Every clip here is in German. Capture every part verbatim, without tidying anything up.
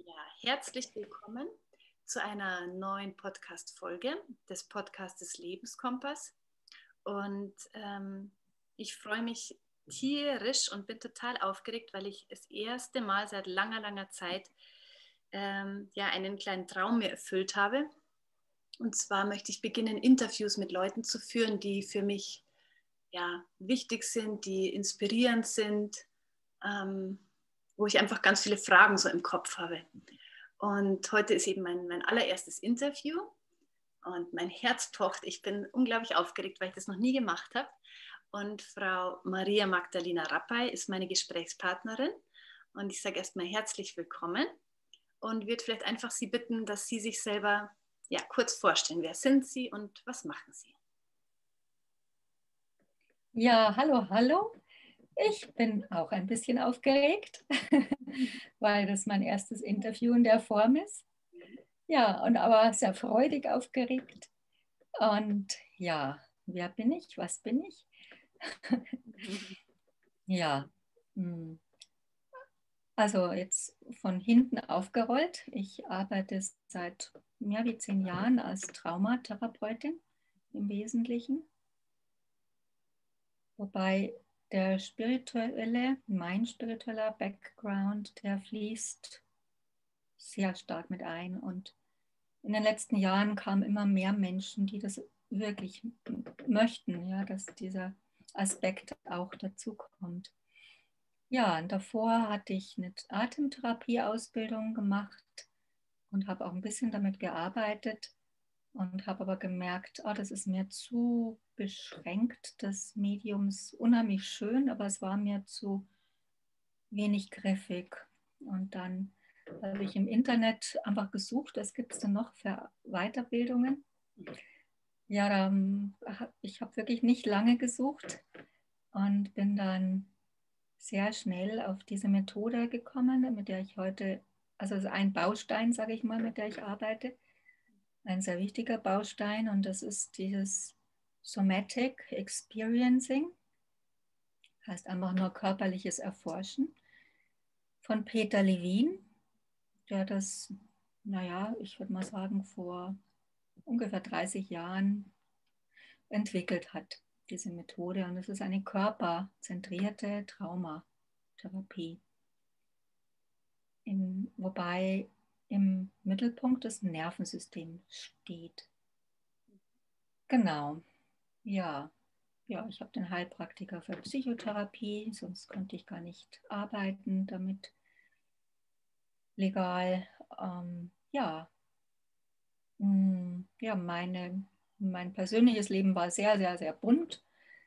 Ja, herzlich willkommen zu einer neuen Podcast-Folge des Podcastes Lebenskompass. Und ähm, ich freue mich tierisch und bin total aufgeregt, weil ich das erste Mal seit langer, langer Zeit ähm, ja, einen kleinen Traum mir erfüllt habe. Und zwar möchte ich beginnen, Interviews mit Leuten zu führen, die für mich ja, wichtig sind, die inspirierend sind, ähm, wo ich einfach ganz viele Fragen so im Kopf habe. Und heute ist eben mein, mein allererstes Interview und mein Herz pocht. Ich bin unglaublich aufgeregt, weil ich das noch nie gemacht habe. Und Frau Maria Magdalena Rappay ist meine Gesprächspartnerin. Und ich sage erstmal herzlich willkommen und würde vielleicht einfach Sie bitten, dass Sie sich selber ja, kurz vorstellen. Wer sind Sie und was machen Sie? Ja, hallo, hallo. Ich bin auch ein bisschen aufgeregt, weil das mein erstes Interview in der Form ist. Ja, und aber sehr freudig aufgeregt. Und ja, wer bin ich? Was bin ich? Ja, also jetzt von hinten aufgerollt. Ich arbeite seit mehr wie zehn Jahren als Traumatherapeutin im Wesentlichen. Wobei der spirituelle, mein spiritueller Background, der fließt sehr stark mit ein. Und in den letzten Jahren kamen immer mehr Menschen, die das wirklich möchten, ja, dass dieser Aspekt auch dazu kommt. Ja, und davor hatte ich eine Atemtherapie-Ausbildung gemacht und habe auch ein bisschen damit gearbeitet und habe aber gemerkt, oh, das ist mir zu beschränkt, das Mediums, unheimlich schön, aber es war mir zu wenig griffig. Und dann habe ich im Internet einfach gesucht, was gibt es denn noch für Weiterbildungen. Ja, da, ich habe wirklich nicht lange gesucht und bin dann sehr schnell auf diese Methode gekommen, mit der ich heute, also ein Baustein, sage ich mal, mit der ich arbeite, ein sehr wichtiger Baustein, und das ist dieses Somatic Experiencing, heißt einfach nur körperliches Erforschen, von Peter Levine, der das, naja, ich würde mal sagen, vor ungefähr dreißig Jahren entwickelt hat, diese Methode. Und es ist eine körperzentrierte Traumatherapie, in, wobei im Mittelpunkt das Nervensystem steht. Genau, ja. Ja, ich habe den Heilpraktiker für Psychotherapie, sonst könnte ich gar nicht arbeiten damit legal. Ähm, ja, ja meine, mein persönliches Leben war sehr, sehr, sehr bunt.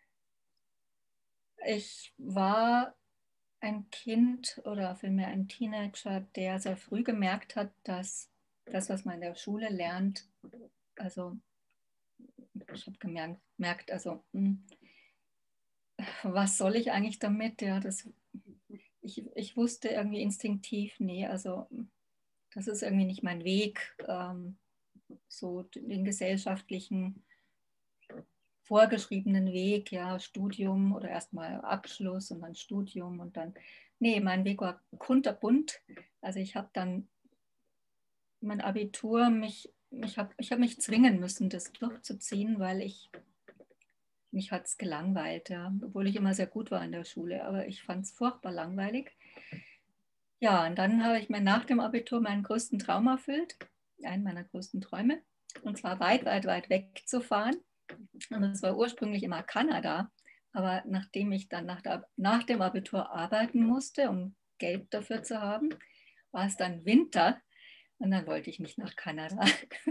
Ich war ein Kind oder vielmehr ein Teenager, der sehr früh gemerkt hat, dass das, was man in der Schule lernt, also ich habe gemerkt, also mh, was soll ich eigentlich damit? Ja, das, ich, ich wusste irgendwie instinktiv, nee, also das ist irgendwie nicht mein Weg, ähm, so den gesellschaftlichen vorgeschriebenen Weg, ja, Studium oder erstmal Abschluss und dann Studium und dann, nee, mein Weg war kunterbunt. Also ich habe dann mein Abitur, mich, ich habe ich hab mich zwingen müssen, das durchzuziehen, weil ich, mich hat es gelangweilt, ja, obwohl ich immer sehr gut war in der Schule, aber ich fand es furchtbar langweilig. Ja, und dann habe ich mir nach dem Abitur meinen größten Traum erfüllt, einen meiner größten Träume, und zwar weit, weit, weit wegzufahren. Und das war ursprünglich immer Kanada, aber nachdem ich dann nach, der, nach dem Abitur arbeiten musste, um Geld dafür zu haben, war es dann Winter und dann wollte ich nicht nach Kanada,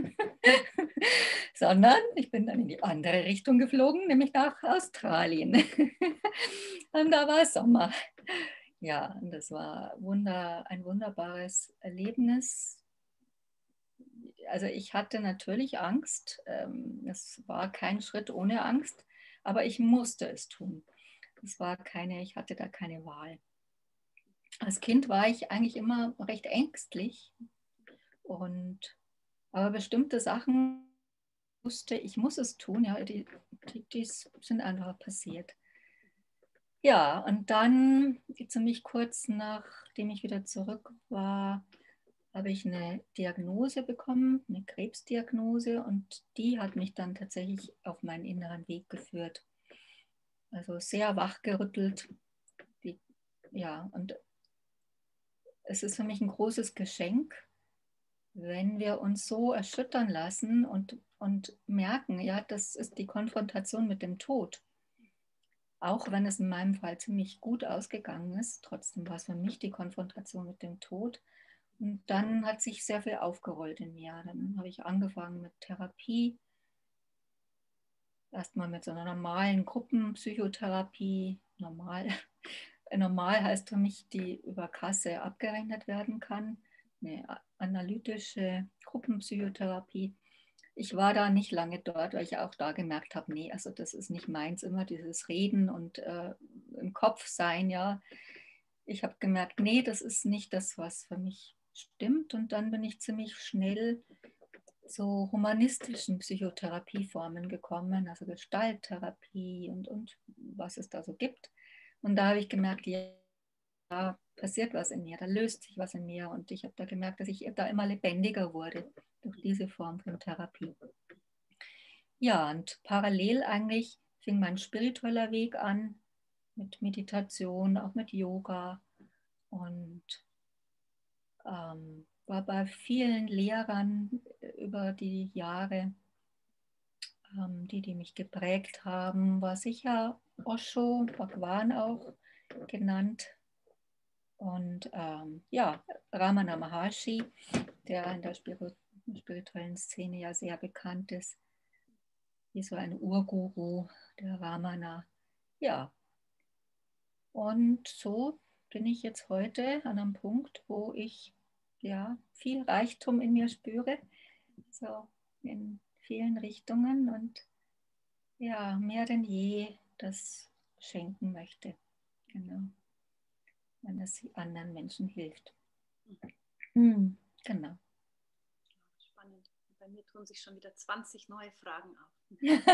sondern ich bin dann in die andere Richtung geflogen, nämlich nach Australien. Und da war Sommer. Ja, und das war wunder, ein wunderbares Erlebnis. Also ich hatte natürlich Angst. Es war kein Schritt ohne Angst, aber ich musste es tun. Es war keine, ich hatte da keine Wahl. Als Kind war ich eigentlich immer recht ängstlich, und aber bestimmte Sachen wusste, ich muss es tun, ja, die, die, die sind einfach passiert. Ja, und dann ziemlich kurz nachdem ich wieder zurück war, habe ich eine Diagnose bekommen, eine Krebsdiagnose, und die hat mich dann tatsächlich auf meinen inneren Weg geführt. Also sehr wachgerüttelt. Die, ja, und es ist für mich ein großes Geschenk, wenn wir uns so erschüttern lassen und, und merken, ja, das ist die Konfrontation mit dem Tod. Auch wenn es in meinem Fall ziemlich gut ausgegangen ist, trotzdem war es für mich die Konfrontation mit dem Tod. Und dann hat sich sehr viel aufgerollt in mir. Dann habe ich angefangen mit Therapie, erstmal mit so einer normalen Gruppenpsychotherapie. Normal, normal heißt für mich, die über Kasse abgerechnet werden kann. Eine analytische Gruppenpsychotherapie. Ich war da nicht lange dort, weil ich auch da gemerkt habe, nee, also das ist nicht meins, immer dieses Reden und äh, im Kopf sein, ja. Ich habe gemerkt, nee, das ist nicht das, was für mich stimmt. Und dann bin ich ziemlich schnell zu humanistischen Psychotherapieformen gekommen, also Gestalttherapie und, und was es da so gibt. Und da habe ich gemerkt, ja, da passiert was in mir, da löst sich was in mir. Und ich habe da gemerkt, dass ich da immer lebendiger wurde durch diese Form von Therapie. Ja, und parallel eigentlich fing mein spiritueller Weg an mit Meditation, auch mit Yoga, und ähm, war bei vielen Lehrern über die Jahre, ähm, die, die mich geprägt haben, war sicher Osho, Bhagwan auch genannt. Und ähm, ja, Ramana Maharshi, der in der spirituellen Szene ja sehr bekannt ist, wie so ein Urguru der Ramana. Ja, und so bin ich jetzt heute an einem Punkt, wo ich ja viel Reichtum in mir spüre, so in vielen Richtungen, und ja, mehr denn je das schenken möchte. Genau. Wenn es anderen Menschen hilft. Mhm. Genau. Spannend. Bei mir tun sich schon wieder zwanzig neue Fragen auf.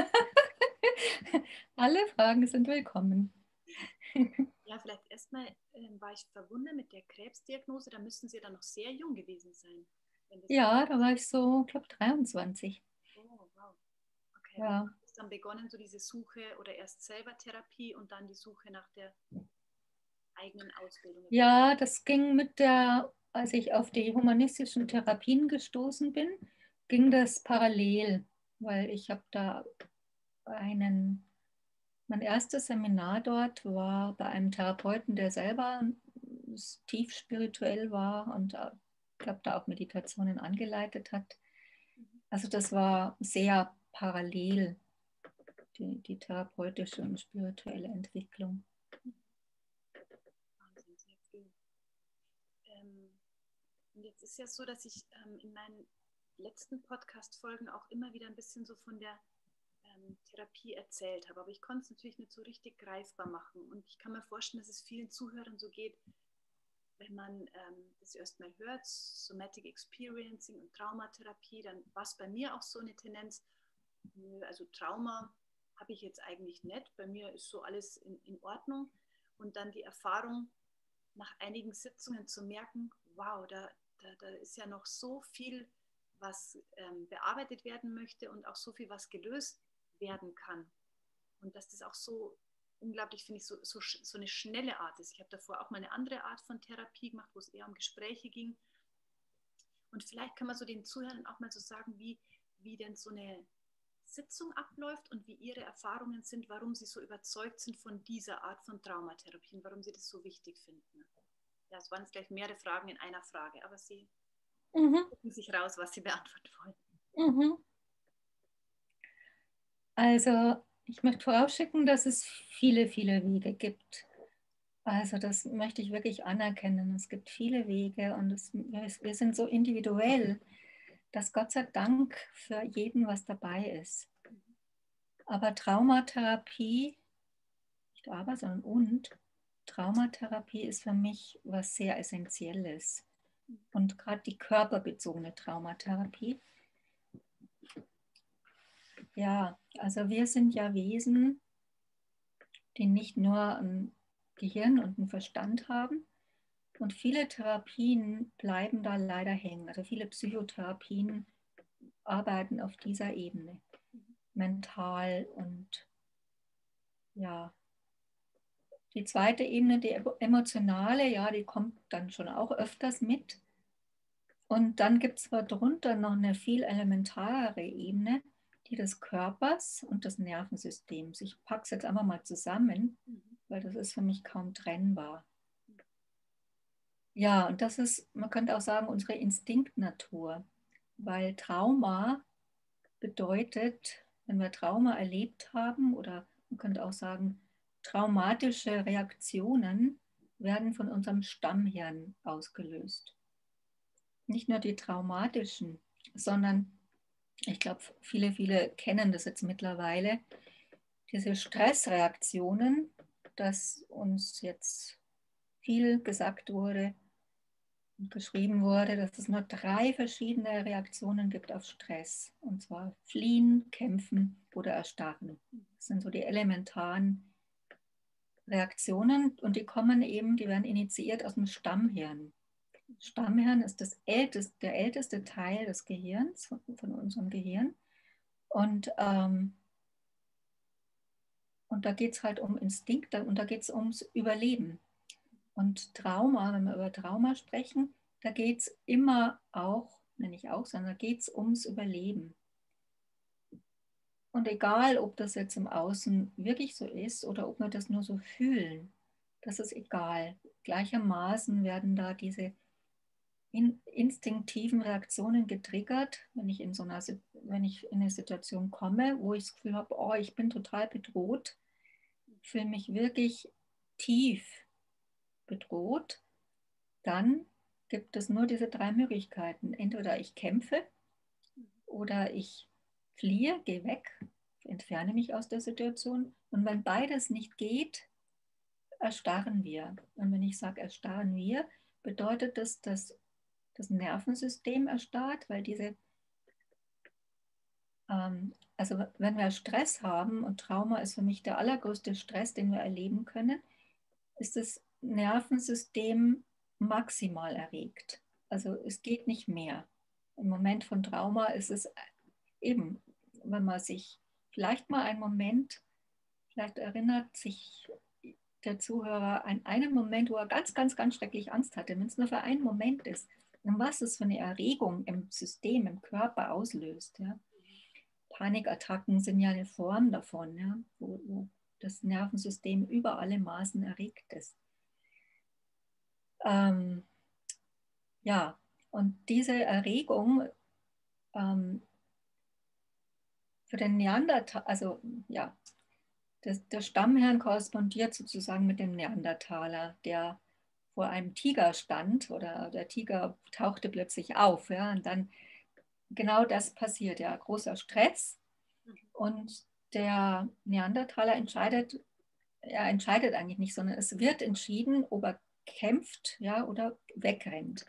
Alle Fragen sind willkommen. Ja, vielleicht erstmal äh, war ich verwundert mit der Krebsdiagnose, da müssten Sie dann noch sehr jung gewesen sein. Wenn das Ja, da war ich so, glaube ich, dreiundzwanzig. Oh, wow. Okay, und Ja. ist dann begonnen, so diese Suche oder erst selber Therapie und dann die Suche nach der eigenen Ausbildung? Ja, das ging mit der, als ich auf die humanistischen Therapien gestoßen bin, ging das parallel, weil ich habe da einen, mein erstes Seminar dort war bei einem Therapeuten, der selber tief spirituell war und ich glaube, da auch Meditationen angeleitet hat. Also das war sehr parallel, die, die therapeutische und spirituelle Entwicklung. Wahnsinn, sehr viel. Ähm, und jetzt ist ja so, dass ich ähm, in meinen letzten Podcast-Folgen auch immer wieder ein bisschen so von der ähm, Therapie erzählt habe, aber ich konnte es natürlich nicht so richtig greifbar machen. Und ich kann mir vorstellen, dass es vielen Zuhörern so geht, wenn man ähm, das erstmal hört, Somatic Experiencing und Traumatherapie, dann war es bei mir auch so eine Tendenz, also Trauma habe ich jetzt eigentlich nicht, bei mir ist so alles in, in Ordnung. Und dann die Erfahrung, nach einigen Sitzungen zu merken, wow, da, da, da ist ja noch so viel, was ähm, bearbeitet werden möchte und auch so viel, was gelöst werden kann. Und dass das auch so unglaublich, finde ich, so, so, so eine schnelle Art ist. Ich habe davor auch mal eine andere Art von Therapie gemacht, wo es eher um Gespräche ging. Und vielleicht kann man so den Zuhörern auch mal so sagen, wie, wie denn so eine Sitzung abläuft und wie Ihre Erfahrungen sind, warum Sie so überzeugt sind von dieser Art von Traumatherapien, warum Sie das so wichtig finden. Ja, es waren jetzt gleich mehrere Fragen in einer Frage, aber Sie Mhm. gucken sich raus, was Sie beantworten wollen. Mhm. Also ich möchte vorausschicken, dass es viele, viele Wege gibt. Also das möchte ich wirklich anerkennen. Es gibt viele Wege und es, wir sind so individuell, dass Gott sei Dank für jeden was dabei ist. Aber Traumatherapie, nicht aber, sondern und, Traumatherapie ist für mich was sehr Essentielles. Und gerade die körperbezogene Traumatherapie. Ja, also wir sind ja Wesen, die nicht nur ein Gehirn und einen Verstand haben Und viele Therapien bleiben da leider hängen. Also viele Psychotherapien arbeiten auf dieser Ebene, mental und ja. Die zweite Ebene, die emotionale, ja, die kommt dann schon auch öfters mit. Und dann gibt es aber darunter noch eine viel elementarere Ebene, die des Körpers und des Nervensystems. Ich packe es jetzt einfach mal zusammen, weil das ist für mich kaum trennbar. Ja, und das ist, man könnte auch sagen, unsere Instinktnatur, weil Trauma bedeutet, wenn wir Trauma erlebt haben, oder man könnte auch sagen, traumatische Reaktionen werden von unserem Stammhirn ausgelöst. Nicht nur die traumatischen, sondern ich glaube, viele, viele kennen das jetzt mittlerweile, diese Stressreaktionen, dass uns jetzt viel gesagt wurde und geschrieben wurde, dass es nur drei verschiedene Reaktionen gibt auf Stress. Und zwar fliehen, kämpfen oder erstarren. Das sind so die elementaren Reaktionen und die kommen eben, die werden initiiert aus dem Stammhirn. Stammhirn ist das älteste, der älteste Teil des Gehirns, von, von unserem Gehirn. Und, ähm, und da geht es halt um Instinkte und da geht es ums Überleben. Und Trauma, wenn wir über Trauma sprechen, da geht es immer auch, nenne ich auch, sondern da geht es ums Überleben. Und egal, ob das jetzt im Außen wirklich so ist oder ob wir das nur so fühlen, das ist egal. Gleichermaßen werden da diese in, instinktiven Reaktionen getriggert, wenn ich, in so einer, wenn ich in eine Situation komme, wo ich das Gefühl habe, oh, ich bin total bedroht, fühle mich wirklich tief bedroht, dann gibt es nur diese drei Möglichkeiten. Entweder ich kämpfe oder ich fliehe, gehe weg, entferne mich aus der Situation. Und wenn beides nicht geht, erstarren wir. Und wenn ich sage, erstarren wir, bedeutet das, dass das Nervensystem erstarrt, weil diese, ähm, also wenn wir Stress haben, und Trauma ist für mich der allergrößte Stress, den wir erleben können, ist das Nervensystem maximal erregt. Also es geht nicht mehr. Im Moment von Trauma ist es eben, wenn man sich vielleicht mal einen Moment, vielleicht erinnert sich der Zuhörer an einen Moment, wo er ganz, ganz, ganz schrecklich Angst hatte, wenn es nur für einen Moment ist, und was es für eine Erregung im System, im Körper auslöst. Ja. Panikattacken sind ja eine Form davon, ja, wo, wo das Nervensystem über alle Maßen erregt ist. Ähm, ja, und diese Erregung ähm, für den Neandertaler, also ja, das, der Stammhirn korrespondiert sozusagen mit dem Neandertaler, der vor einem Tiger stand oder der Tiger tauchte plötzlich auf. Ja, und dann genau das passiert, ja, großer Stress. Und der Neandertaler entscheidet, er entscheidet eigentlich nicht, sondern es wird entschieden, ob er kämpft, ja, oder wegrennt.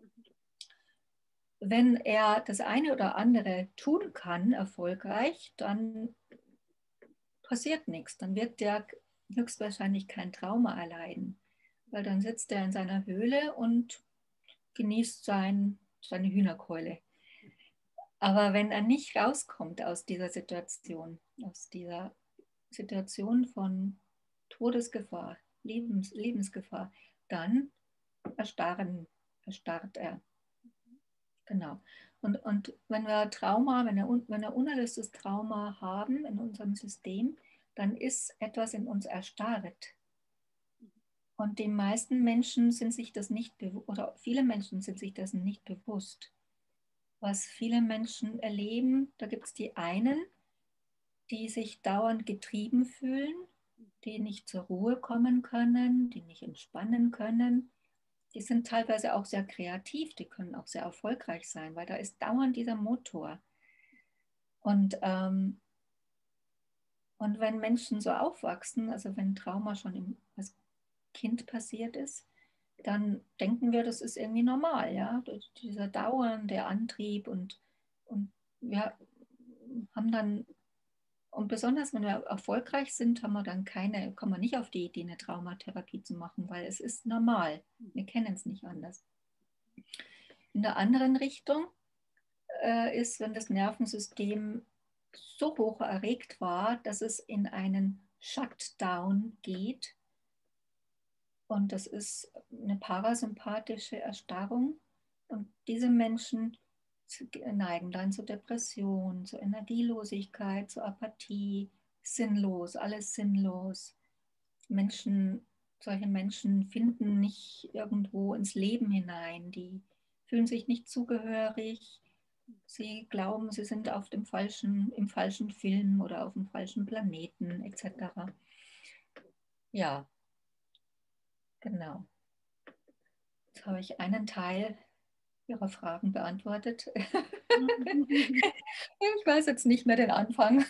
Wenn er das eine oder andere tun kann, erfolgreich, dann passiert nichts. Dann wird der höchstwahrscheinlich kein Trauma erleiden, weil dann sitzt er in seiner Höhle und genießt sein, seine Hühnerkeule. Aber wenn er nicht rauskommt aus dieser Situation, aus dieser Situation von Todesgefahr, Lebens, Lebensgefahr, dann erstarren, erstarrt er. Genau. Und, und wenn wir Trauma, wenn wir, wenn wir unerlöstes Trauma haben in unserem System, dann ist etwas in uns erstarrt. Und die meisten Menschen sind sich das nicht bewusst, oder viele Menschen sind sich dessen nicht bewusst. Was viele Menschen erleben, da gibt es die einen, die sich dauernd getrieben fühlen, die nicht zur Ruhe kommen können, die nicht entspannen können. Die sind teilweise auch sehr kreativ, die können auch sehr erfolgreich sein, weil da ist dauernd dieser Motor. Und, ähm, und wenn Menschen so aufwachsen, also wenn Trauma schon im, als Kind passiert ist, dann denken wir, das ist irgendwie normal, ja, dieser dauernde Antrieb und, und wir haben dann Und besonders, wenn wir erfolgreich sind, haben wir dann keine, kommen wir nicht auf die Idee, eine Traumatherapie zu machen, weil es ist normal. Wir kennen es nicht anders. In der anderen Richtung äh, ist, wenn das Nervensystem so hoch erregt war, dass es in einen Shutdown geht. Und das ist eine parasympathische Erstarrung. Und diese Menschen neigen dann zu Depressionen, zu Energielosigkeit, zu Apathie, sinnlos, alles sinnlos. Menschen, solche Menschen finden nicht irgendwo ins Leben hinein, die fühlen sich nicht zugehörig, sie glauben, sie sind auf dem falschen, im falschen Film oder auf dem falschen Planeten et cetera. Ja, genau. Jetzt habe ich einen Teil Ihrer Fragen beantwortet. Ich weiß jetzt nicht mehr den Anfang.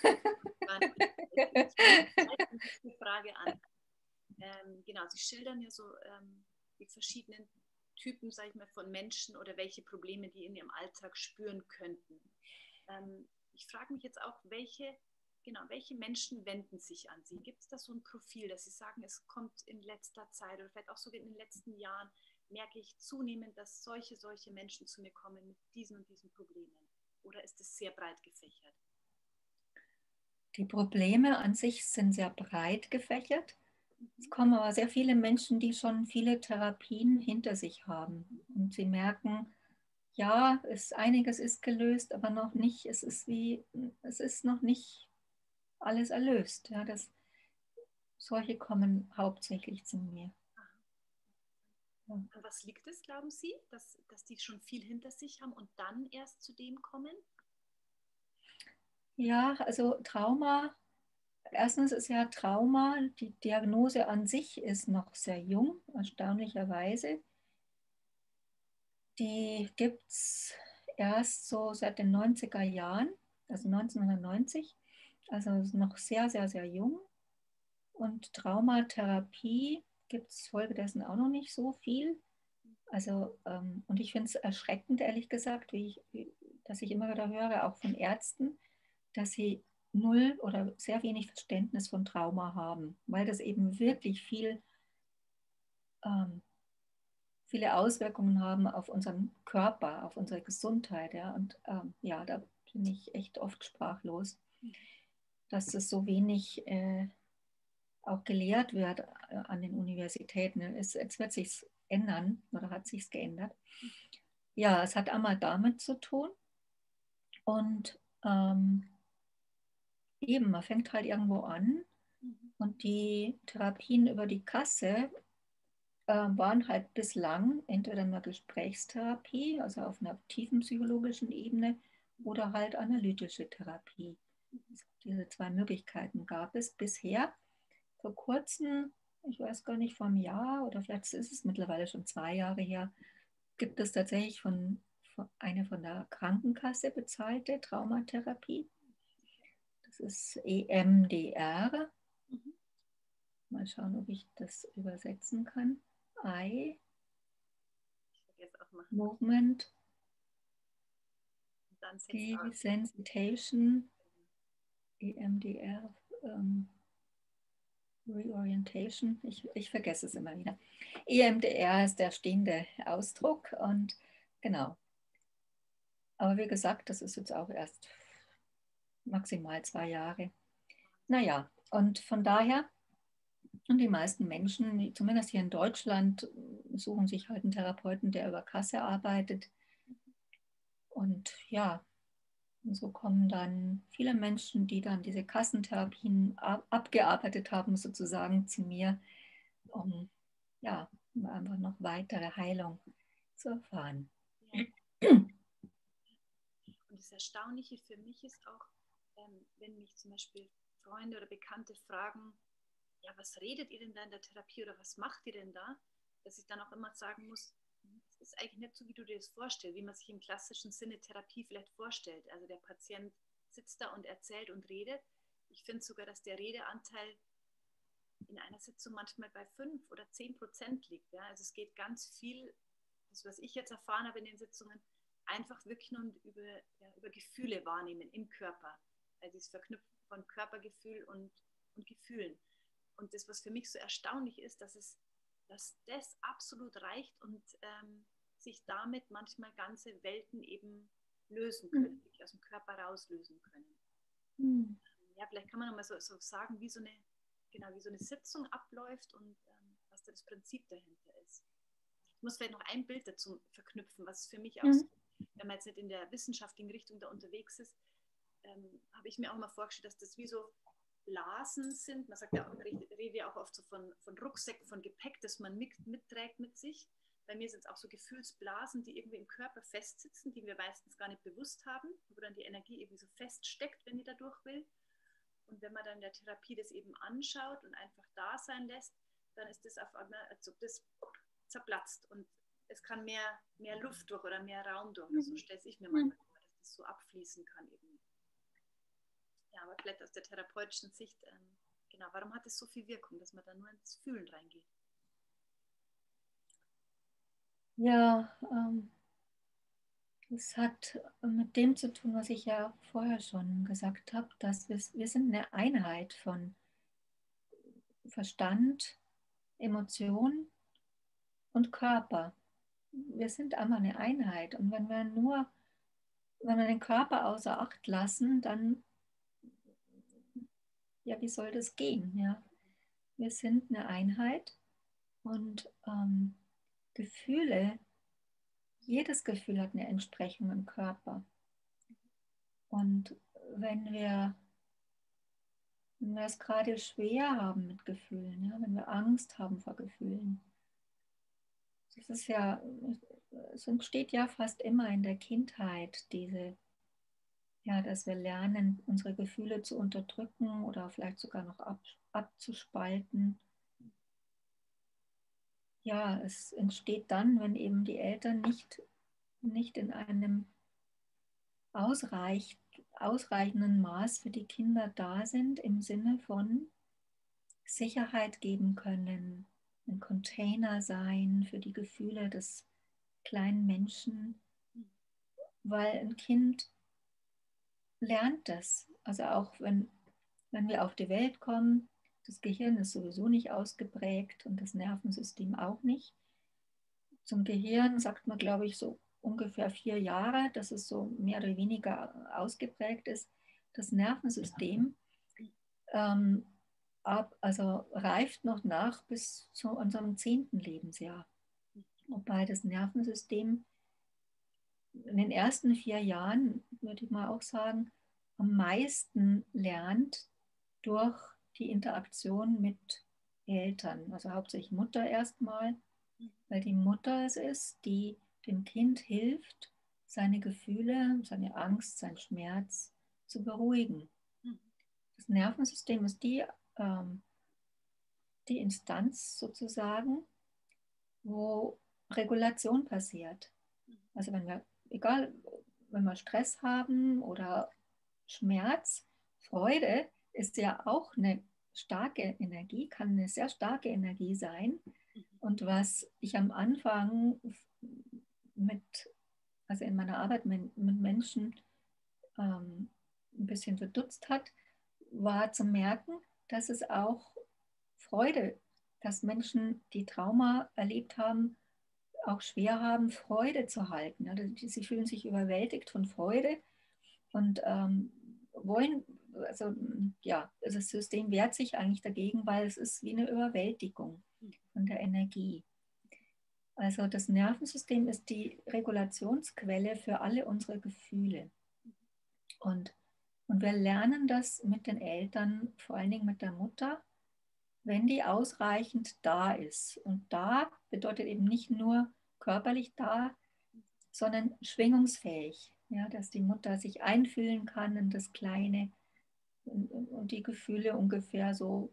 Die Frage an. Ähm, genau, Sie schildern ja so ähm, die verschiedenen Typen, sage ich mal, von Menschen oder welche Probleme die in ihrem Alltag spüren könnten. Ähm, ich frage mich jetzt auch, welche, genau, welche Menschen wenden sich an Sie? Gibt es da so ein Profil, dass Sie sagen, es kommt in letzter Zeit oder vielleicht auch sogar in den letzten Jahren, merke ich zunehmend, dass solche, solche Menschen zu mir kommen mit diesen und diesen Problemen? Oder ist es sehr breit gefächert? Die Probleme an sich sind sehr breit gefächert. Es kommen aber sehr viele Menschen, die schon viele Therapien hinter sich haben. Und sie merken, ja, es, einiges ist gelöst, aber noch nicht, es ist wie, es ist noch nicht alles erlöst. Ja, das, solche kommen hauptsächlich zu mir. Ja. An was liegt es, glauben Sie, dass, dass die schon viel hinter sich haben und dann erst zu dem kommen? Ja, also Trauma, erstens ist ja Trauma, die Diagnose an sich ist noch sehr jung, erstaunlicherweise. Die gibt es erst so seit den neunziger Jahren, also neunzehnhundertneunzig, also noch sehr, sehr, sehr jung. Und Traumatherapie gibt es folgedessen auch noch nicht so viel. Also, ähm, und ich finde es erschreckend, ehrlich gesagt, wie ich, wie, dass ich immer wieder höre, auch von Ärzten, dass sie null oder sehr wenig Verständnis von Trauma haben, weil das eben wirklich viel, ähm, viele Auswirkungen haben auf unseren Körper, auf unsere Gesundheit. Ja? Und ähm, ja, da bin ich echt oft sprachlos, dass es so wenig äh, auch gelehrt wird äh, an den Universitäten. Es, jetzt wird sich ändern oder hat sich geändert. Ja, es hat einmal damit zu tun und ähm, eben, man fängt halt irgendwo an und die Therapien über die Kasse äh, waren halt bislang entweder eine Gesprächstherapie, also auf einer tiefen psychologischen Ebene, oder halt analytische Therapie. Diese zwei Möglichkeiten gab es bisher. Vor kurzem, ich weiß gar nicht, vor einem Jahr oder vielleicht ist es mittlerweile schon zwei Jahre her, gibt es tatsächlich von, von eine von der Krankenkasse bezahlte Traumatherapie. Das ist E M D R. Mhm. Mal schauen, ob ich das übersetzen kann. I Movement Desensitization, E M D R, ähm, Reorientation, ich, ich vergesse es immer wieder. E M D R ist der stehende Ausdruck und genau. Aber wie gesagt, das ist jetzt auch erst maximal zwei Jahre. Naja, und von daher, und die meisten Menschen, zumindest hier in Deutschland, suchen sich halt einen Therapeuten, der über Kasse arbeitet. Und ja, und so kommen dann viele Menschen, die dann diese Kassentherapien ab, abgearbeitet haben, sozusagen zu mir, um ja, um einfach noch weitere Heilung zu erfahren. Ja. Und das Erstaunliche für mich ist auch, ähm, wenn mich zum Beispiel Freunde oder Bekannte fragen, ja, was redet ihr denn da in der Therapie oder was macht ihr denn da, dass ich dann auch immer sagen muss, es ist eigentlich nicht so, wie du dir das vorstellst, wie man sich im klassischen Sinne Therapie vielleicht vorstellt. Also der Patient sitzt da und erzählt und redet. Ich finde sogar, dass der Redeanteil in einer Sitzung manchmal bei fünf oder zehn Prozent liegt. Ja? Also es geht ganz viel, das, was ich jetzt erfahren habe in den Sitzungen, einfach wirklich nur über, ja, über Gefühle wahrnehmen im Körper. Also dieses Verknüpfen von Körpergefühl und, und Gefühlen. Und das, was für mich so erstaunlich ist, dass, es, dass das absolut reicht und ähm, sich damit manchmal ganze Welten eben lösen können, Mhm. wirklich aus dem Körper rauslösen können. Mhm. Ja, vielleicht kann man nochmal so, so sagen, wie so eine, genau, wie so eine Sitzung abläuft und ähm, was da das Prinzip dahinter ist. Ich muss vielleicht noch ein Bild dazu verknüpfen, was für mich auch, so, Mhm. wenn man jetzt nicht in der wissenschaftlichen Richtung da unterwegs ist, ähm, habe ich mir auch mal vorgestellt, dass das wie so Blasen sind. Man sagt ja, rede ja auch oft so von, von Rucksäcken, von Gepäck, das man mit, mitträgt mit sich. Bei mir sind es auch so Gefühlsblasen, die irgendwie im Körper festsitzen, die wir meistens gar nicht bewusst haben, wo dann die Energie irgendwie so feststeckt, wenn die da durch will. Und wenn man dann in der Therapie das eben anschaut und einfach da sein lässt, dann ist das auf einmal, als ob das zerplatzt und es kann mehr, mehr Luft durch oder mehr Raum durch. Oder so stelle ich mir Mhm. manchmal vor, dass das so abfließen kann eben. Ja, aber vielleicht aus der therapeutischen Sicht, ähm, genau, warum hat es so viel Wirkung, dass man da nur ins Fühlen reingeht? Ja, ähm, es hat mit dem zu tun, was ich ja vorher schon gesagt habe, dass wir, wir sind eine Einheit von Verstand, Emotion und Körper. Wir sind einmal eine Einheit. Und wenn wir nur, wenn wir den Körper außer Acht lassen, dann, ja, wie soll das gehen? Ja? Wir sind eine Einheit und ähm, Gefühle, jedes Gefühl hat eine Entsprechung im Körper. Und wenn wir, wenn wir es gerade schwer haben mit Gefühlen, ja, wenn wir Angst haben vor Gefühlen, das ist ja, es entsteht ja fast immer in der Kindheit diese, ja, dass wir lernen, unsere Gefühle zu unterdrücken oder vielleicht sogar noch ab, abzuspalten. Ja, es entsteht dann, wenn eben die Eltern nicht, nicht in einem ausreicht, ausreichenden Maß für die Kinder da sind, im Sinne von Sicherheit geben können, ein Container sein für die Gefühle des kleinen Menschen, weil ein Kind lernt das. Also auch wenn, wenn wir auf die Welt kommen, das Gehirn ist sowieso nicht ausgeprägt und das Nervensystem auch nicht. Zum Gehirn sagt man, glaube ich, so ungefähr vier Jahre, dass es so mehr oder weniger ausgeprägt ist. Das Nervensystem ähm, ab, also reift noch nach bis zu unserem zehnten Lebensjahr. Wobei das Nervensystem in den ersten vier Jahren, würde ich mal auch sagen, am meisten lernt durch die Interaktion mit Eltern, also hauptsächlich Mutter erstmal, weil die Mutter es ist, die dem Kind hilft, seine Gefühle, seine Angst, seinen Schmerz zu beruhigen. Das Nervensystem ist die, ähm, die Instanz sozusagen, wo Regulation passiert. Also wenn wir, egal, wenn wir Stress haben oder Schmerz, Freude ist ja auch eine starke Energie, kann eine sehr starke Energie sein. Und was ich am Anfang mit, also in meiner Arbeit mit, mit Menschen ähm, ein bisschen verdutzt hat, war zu merken, dass es auch Freude, dass Menschen, die Trauma erlebt haben, auch schwer haben, Freude zu halten. Ja, sie fühlen sich überwältigt von Freude und ähm, wollen, also ja, das System wehrt sich eigentlich dagegen, weil es ist wie eine Überwältigung von der Energie. Also das Nervensystem ist die Regulationsquelle für alle unsere Gefühle. Und, und wir lernen das mit den Eltern, vor allen Dingen mit der Mutter, wenn die ausreichend da ist. Und da bedeutet eben nicht nur körperlich da, sondern schwingungsfähig, ja, dass die Mutter sich einfühlen kann in das Kleine und, und die Gefühle ungefähr so,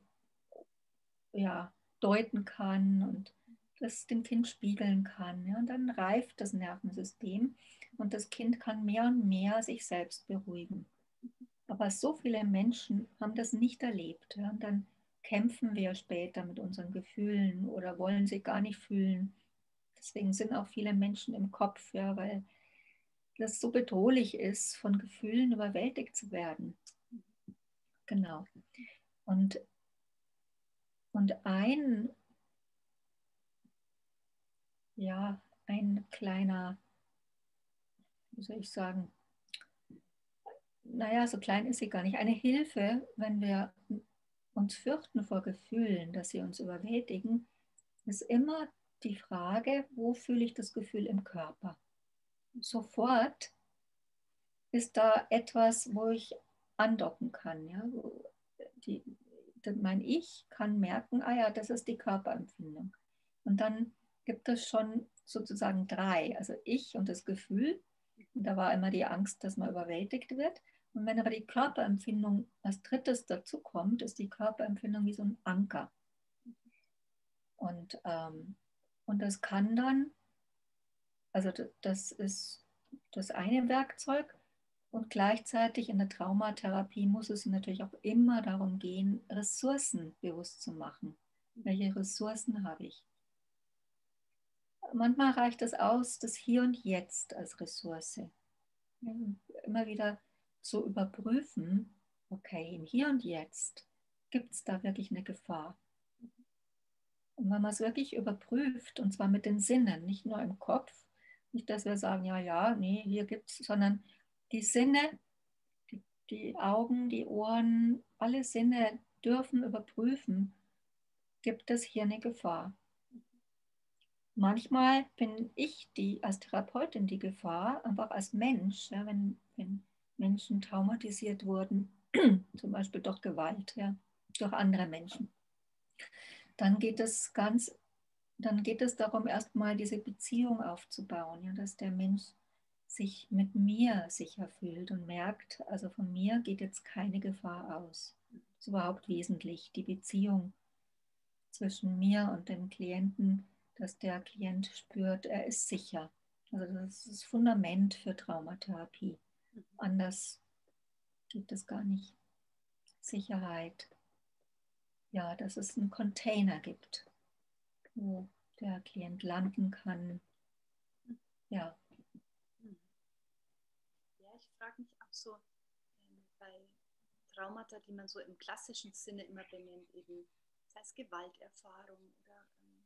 ja, deuten kann und das dem Kind spiegeln kann. Ja, und dann reift das Nervensystem und das Kind kann mehr und mehr sich selbst beruhigen. Aber so viele Menschen haben das nicht erlebt. Ja, und dann kämpfen wir später mit unseren Gefühlen oder wollen sie gar nicht fühlen. Deswegen sind auch viele Menschen im Kopf, ja, weil das so bedrohlich ist, von Gefühlen überwältigt zu werden. genau. Und, und ein, ja, ein kleiner, wie soll ich sagen, naja, so klein ist sie gar nicht, eine Hilfe, wenn wir uns fürchten vor Gefühlen, dass sie uns überwältigen, ist immer die Frage, wo fühle ich das Gefühl im Körper? Sofort ist da etwas, wo ich andocken kann. Ja? Die, mein Ich kann merken, ah ja, das ist die Körperempfindung. Und dann gibt es schon sozusagen drei, also ich und das Gefühl. Und da war immer die Angst, dass man überwältigt wird. Und wenn aber die Körperempfindung als drittes dazu kommt, ist die Körperempfindung wie so ein Anker. Und, ähm, und das kann dann, also das ist das eine Werkzeug. Und gleichzeitig in der Traumatherapie muss es natürlich auch immer darum gehen, Ressourcen bewusst zu machen. Welche Ressourcen habe ich? Manchmal reicht es aus, das Hier und Jetzt als Ressource. Immer wieder zu überprüfen, okay, im Hier und Jetzt gibt es da wirklich eine Gefahr. Und wenn man es wirklich überprüft, und zwar mit den Sinnen, nicht nur im Kopf, nicht, dass wir sagen, ja, ja, nee, hier gibt es, sondern die Sinne, die, die Augen, die Ohren, alle Sinne dürfen überprüfen, gibt es hier eine Gefahr. Manchmal bin ich die als Therapeutin die Gefahr, einfach als Mensch, ja, wenn, wenn Menschen traumatisiert wurden, zum Beispiel durch Gewalt, ja, durch andere Menschen. Dann geht es ganz, dann geht es darum, erstmal diese Beziehung aufzubauen, ja, dass der Mensch sich mit mir sicher fühlt und merkt, also von mir geht jetzt keine Gefahr aus. Das ist überhaupt wesentlich, die Beziehung zwischen mir und dem Klienten, dass der Klient spürt, er ist sicher. Also das ist das Fundament für Traumatherapie. Anders gibt es gar nicht. Sicherheit. Ja, dass es einen Container gibt, wo der Klient landen kann. Ja. Ja, ich frage mich auch so ähm, bei Traumata, die man so im klassischen Sinne immer benennt, eben, sei es Gewalterfahrung oder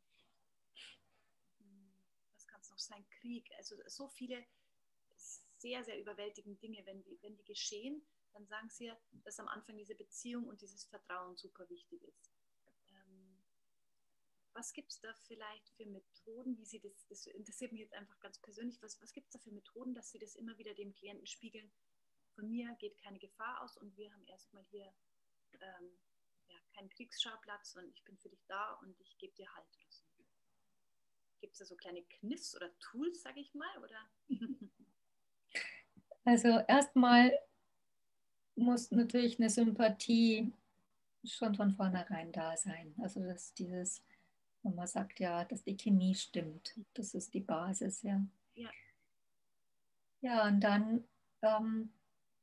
ähm, was kann es noch sein, Krieg, also so viele sehr, sehr überwältigende Dinge, wenn die, wenn die geschehen, dann sagen sie ja, dass am Anfang diese Beziehung und dieses Vertrauen super wichtig ist. Ähm, was gibt es da vielleicht für Methoden, wie Sie das, das interessiert mich jetzt einfach ganz persönlich, was, was gibt es da für Methoden, dass Sie das immer wieder dem Klienten spiegeln, von mir geht keine Gefahr aus und wir haben erstmal hier ähm, ja, keinen Kriegsschauplatz und ich bin für dich da und ich gebe dir Halt. Gibt es da so kleine Kniffs oder Tools, sage ich mal? Oder? Also erstmal muss natürlich eine Sympathie schon von vornherein da sein. Also dass dieses, wenn man sagt ja, dass die Chemie stimmt, das ist die Basis, ja. Ja, ja und dann, ähm,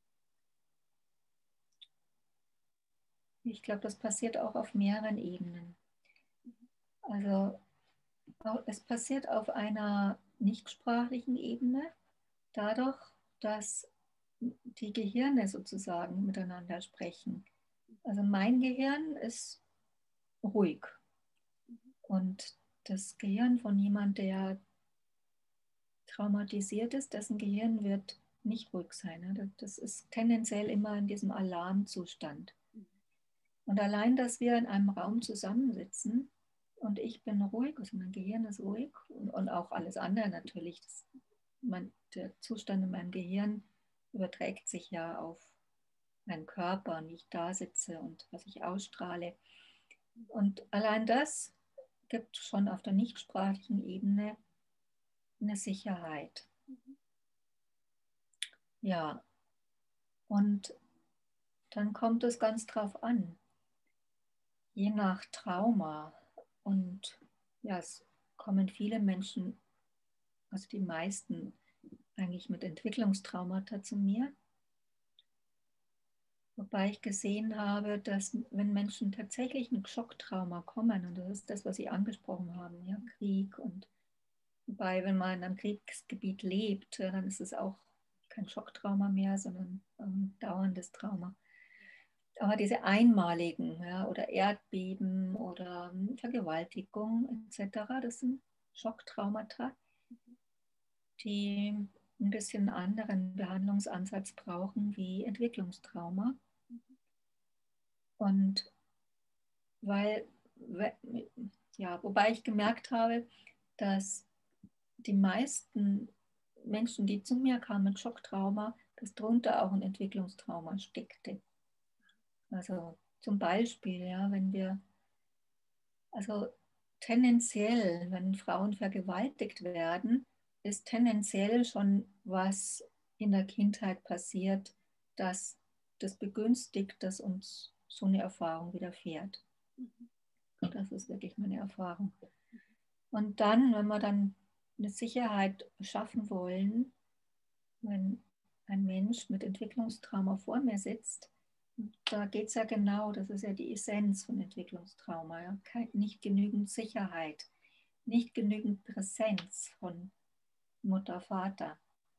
ich glaube, das passiert auch auf mehreren Ebenen. Also es passiert auf einer nichtsprachlichen Ebene, dadurch, dass die Gehirne sozusagen miteinander sprechen. Also mein Gehirn ist ruhig und das Gehirn von jemand, der traumatisiert ist, dessen Gehirn wird nicht ruhig sein. Das ist tendenziell immer in diesem Alarmzustand. Und allein, dass wir in einem Raum zusammensitzen und ich bin ruhig, also mein Gehirn ist ruhig und, und auch alles andere natürlich, das, mein, der Zustand in meinem Gehirn überträgt sich ja auf meinen Körper, wie ich da sitze und was ich ausstrahle. Und allein das gibt schon auf der nichtsprachlichen Ebene eine Sicherheit. Ja, und dann kommt es ganz drauf an, je nach Trauma. Und ja, es kommen viele Menschen, also die meisten eigentlich mit Entwicklungstraumata zu mir. Wobei ich gesehen habe, dass wenn Menschen tatsächlich mit Schocktrauma kommen, und das ist das, was Sie angesprochen haben, ja, Krieg und wobei, wenn man in einem Kriegsgebiet lebt, dann ist es auch kein Schocktrauma mehr, sondern ein dauerndes Trauma. Aber diese einmaligen, ja, oder Erdbeben oder Vergewaltigung et cetera, das sind Schocktraumata, die ein bisschen anderen Behandlungsansatz brauchen wie Entwicklungstrauma. Und weil, ja, wobei ich gemerkt habe, dass die meisten Menschen, die zu mir kamen mit Schocktrauma, dass darunter auch ein Entwicklungstrauma steckte. Also zum Beispiel, ja, wenn wir, also tendenziell, wenn Frauen vergewaltigt werden, ist tendenziell schon was in der Kindheit passiert, dass das begünstigt, dass uns so eine Erfahrung widerfährt. Das ist wirklich meine Erfahrung. Und dann, wenn wir dann eine Sicherheit schaffen wollen, wenn ein Mensch mit Entwicklungstrauma vor mir sitzt, da geht es ja genau, das ist ja die Essenz von Entwicklungstrauma, ja? Nicht genügend Sicherheit, nicht genügend Präsenz von Mutter, Vater.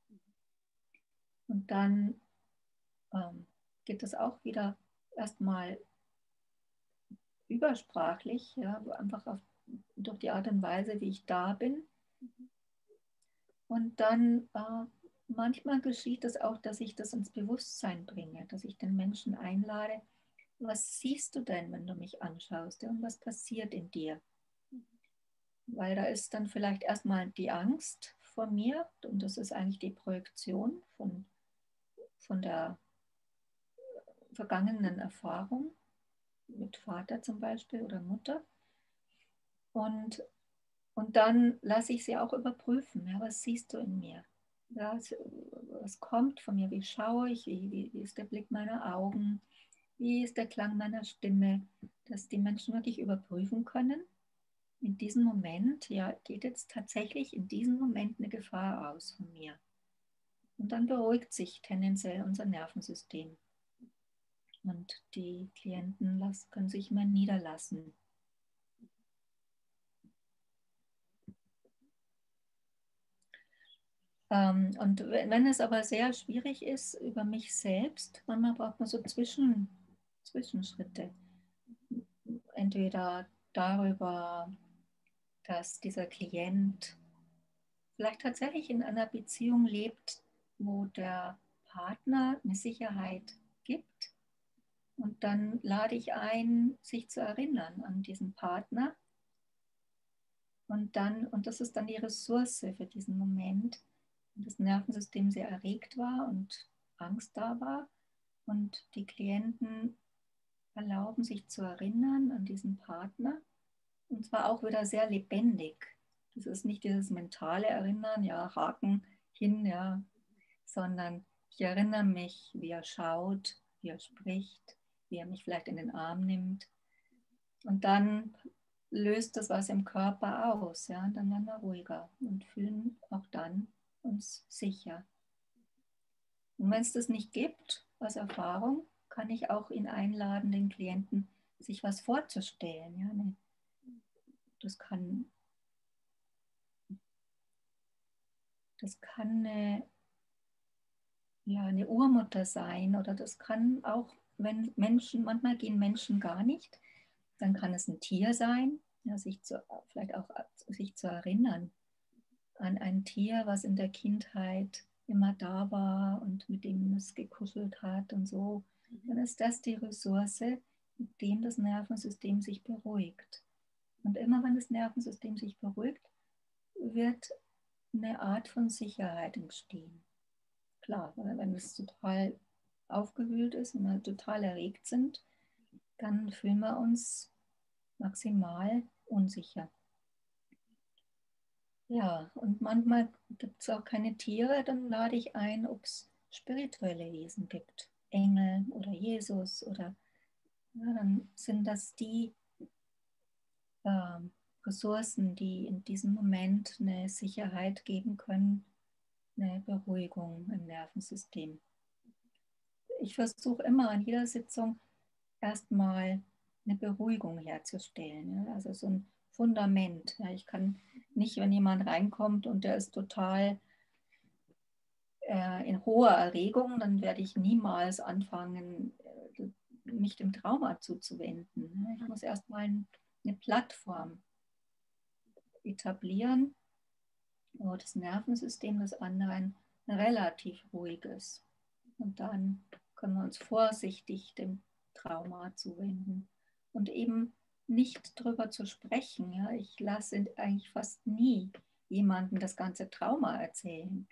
Und dann ähm, geht es auch wieder erstmal übersprachlich, ja, einfach auf, durch die Art und Weise, wie ich da bin. Und dann äh, manchmal geschieht es auch, dass ich das ins Bewusstsein bringe, dass ich den Menschen einlade, was siehst du denn, wenn du mich anschaust, ja, und was passiert in dir? Weil da ist dann vielleicht erstmal die Angst vor mir und das ist eigentlich die Projektion von, von der vergangenen Erfahrung mit Vater zum Beispiel oder Mutter. Und, und dann lasse ich sie auch überprüfen, ja, was siehst du in mir? Ja, was kommt von mir? Wie schaue ich? Wie, wie, wie ist der Blick meiner Augen? Wie ist der Klang meiner Stimme? Dass die Menschen wirklich überprüfen können, in diesem Moment, ja, geht jetzt tatsächlich in diesem Moment eine Gefahr aus von mir. Und dann beruhigt sich tendenziell unser Nervensystem. Und die Klienten las, können sich mal niederlassen. Ähm, und wenn es aber sehr schwierig ist über mich selbst, manchmal braucht man so Zwischen, Zwischenschritte. Entweder darüber, dass dieser Klient vielleicht tatsächlich in einer Beziehung lebt, wo der Partner eine Sicherheit gibt. Und dann lade ich ein, sich zu erinnern an diesen Partner. Und dann, und das ist dann die Ressource für diesen Moment, wo das Nervensystem sehr erregt war und Angst da war. Und die Klienten erlauben sich zu erinnern an diesen Partner. Und zwar auch wieder sehr lebendig. Das ist nicht dieses mentale Erinnern, ja, Haken hin, ja, sondern ich erinnere mich, wie er schaut, wie er spricht, wie er mich vielleicht in den Arm nimmt. Und dann löst das was im Körper aus, ja, und dann werden wir ruhiger und fühlen auch dann uns sicher. Und wenn es das nicht gibt, aus Erfahrung, kann ich auch ihn einladen, den Klienten sich was vorzustellen. Ja, ne? Das kann, das kann eine, ja, eine Urmutter sein oder das kann auch, wenn Menschen, manchmal gehen Menschen gar nicht, dann kann es ein Tier sein, ja, sich zu, vielleicht auch sich zu erinnern an ein Tier, was in der Kindheit immer da war und mit dem es gekuschelt hat und so, dann ist das die Ressource, mit dem das Nervensystem sich beruhigt. Und immer wenn das Nervensystem sich beruhigt, wird eine Art von Sicherheit entstehen. Klar, wenn es total aufgewühlt ist und wir total erregt sind, dann fühlen wir uns maximal unsicher. Ja, und manchmal gibt es auch keine Tiere, dann lade ich ein, ob es spirituelle Wesen gibt. Engel oder Jesus oder ja, dann sind das die äh, Ressourcen, die in diesem Moment eine Sicherheit geben können, eine Beruhigung im Nervensystem. Ich versuche immer an jeder Sitzung erstmal eine Beruhigung herzustellen, ja? Also so ein Fundament. Ja? Ich kann nicht, wenn jemand reinkommt und der ist total äh, in hoher Erregung, dann werde ich niemals anfangen, mich dem Trauma zuzuwenden. Ich muss erstmal eine Plattform etablieren, wo das Nervensystem des anderen relativ ruhig ist. Und dann können wir uns vorsichtig dem Trauma zuwenden und eben nicht drüber zu sprechen. Ja? Ich lasse eigentlich fast nie jemanden das ganze Trauma erzählen.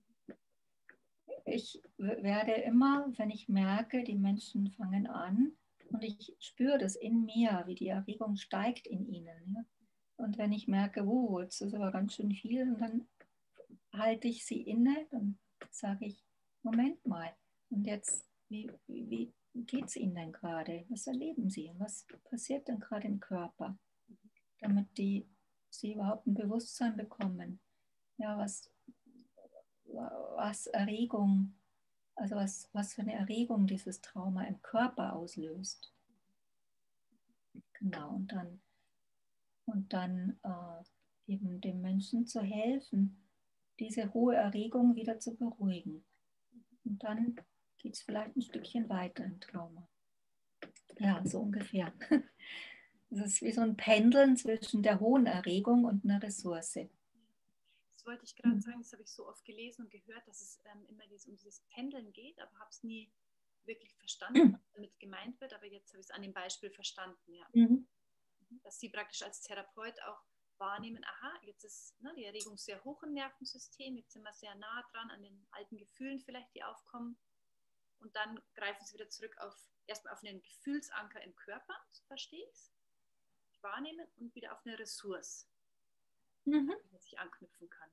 Ich werde immer, wenn ich merke, die Menschen fangen an und ich spüre das in mir, wie die Erregung steigt in ihnen. Ja? Und wenn ich merke, oh, jetzt ist aber ganz schön viel, und dann halte ich sie inne und sage ich, Moment mal, und jetzt, wie, wie, wie geht es Ihnen denn gerade? Was erleben Sie? Was passiert denn gerade im Körper? Damit die, sie überhaupt ein Bewusstsein bekommen. Ja, was, was Erregung, also was, was für eine Erregung dieses Trauma im Körper auslöst. Genau, und dann, und dann äh, eben dem Menschen zu helfen, diese hohe Erregung wieder zu beruhigen. Und dann geht es vielleicht ein Stückchen weiter im Trauma. Ja, so ungefähr. Es ist wie so ein Pendeln zwischen der hohen Erregung und einer Ressource. Das wollte ich gerade sagen, das habe ich so oft gelesen und gehört, dass es ähm, immer dieses, um dieses Pendeln geht, aber habe es nie wirklich verstanden, was damit gemeint wird, aber jetzt habe ich es an dem Beispiel verstanden, ja. Mhm. Dass Sie praktisch als Therapeut auch wahrnehmen, aha, jetzt ist ne, die Erregung sehr hoch im Nervensystem, jetzt sind wir sehr nah dran an den alten Gefühlen vielleicht, die aufkommen, und dann greifen Sie wieder zurück auf, erstmal auf einen Gefühlsanker im Körper, so verstehe ich es, wahrnehmen, und wieder auf eine Ressource, mhm. an die man sich anknüpfen kann.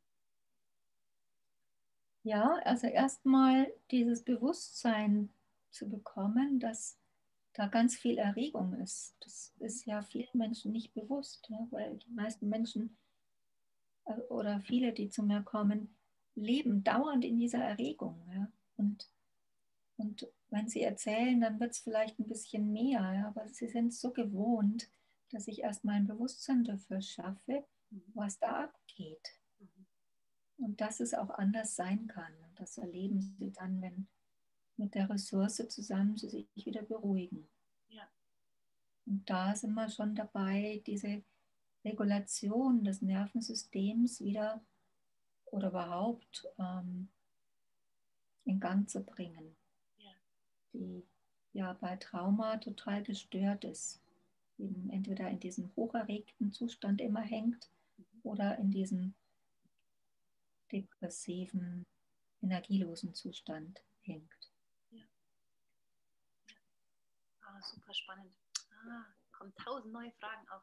Ja, also erstmal dieses Bewusstsein zu bekommen, dass da ganz viel Erregung ist. Das ist ja vielen Menschen nicht bewusst, ja, weil die meisten Menschen äh, oder viele, die zu mir kommen, leben dauernd in dieser Erregung. Ja. Und, und wenn sie erzählen, dann wird es vielleicht ein bisschen mehr, ja, aber sie sind so gewohnt, dass ich erstmal ein Bewusstsein dafür schaffe, was da abgeht. Und dass es auch anders sein kann. Und das erleben sie dann, wenn mit der Ressource zusammen sie sich wieder beruhigen. Ja. Und da sind wir schon dabei, diese Regulation des Nervensystems wieder oder überhaupt ähm, in Gang zu bringen. Ja. Die ja bei Trauma total gestört ist. Eben entweder in diesem hocherregten Zustand immer hängt, mhm. oder in diesem depressiven, energielosen Zustand hängt. Ja. Ja. Ah, super spannend. Ah, kommen tausend neue Fragen auf.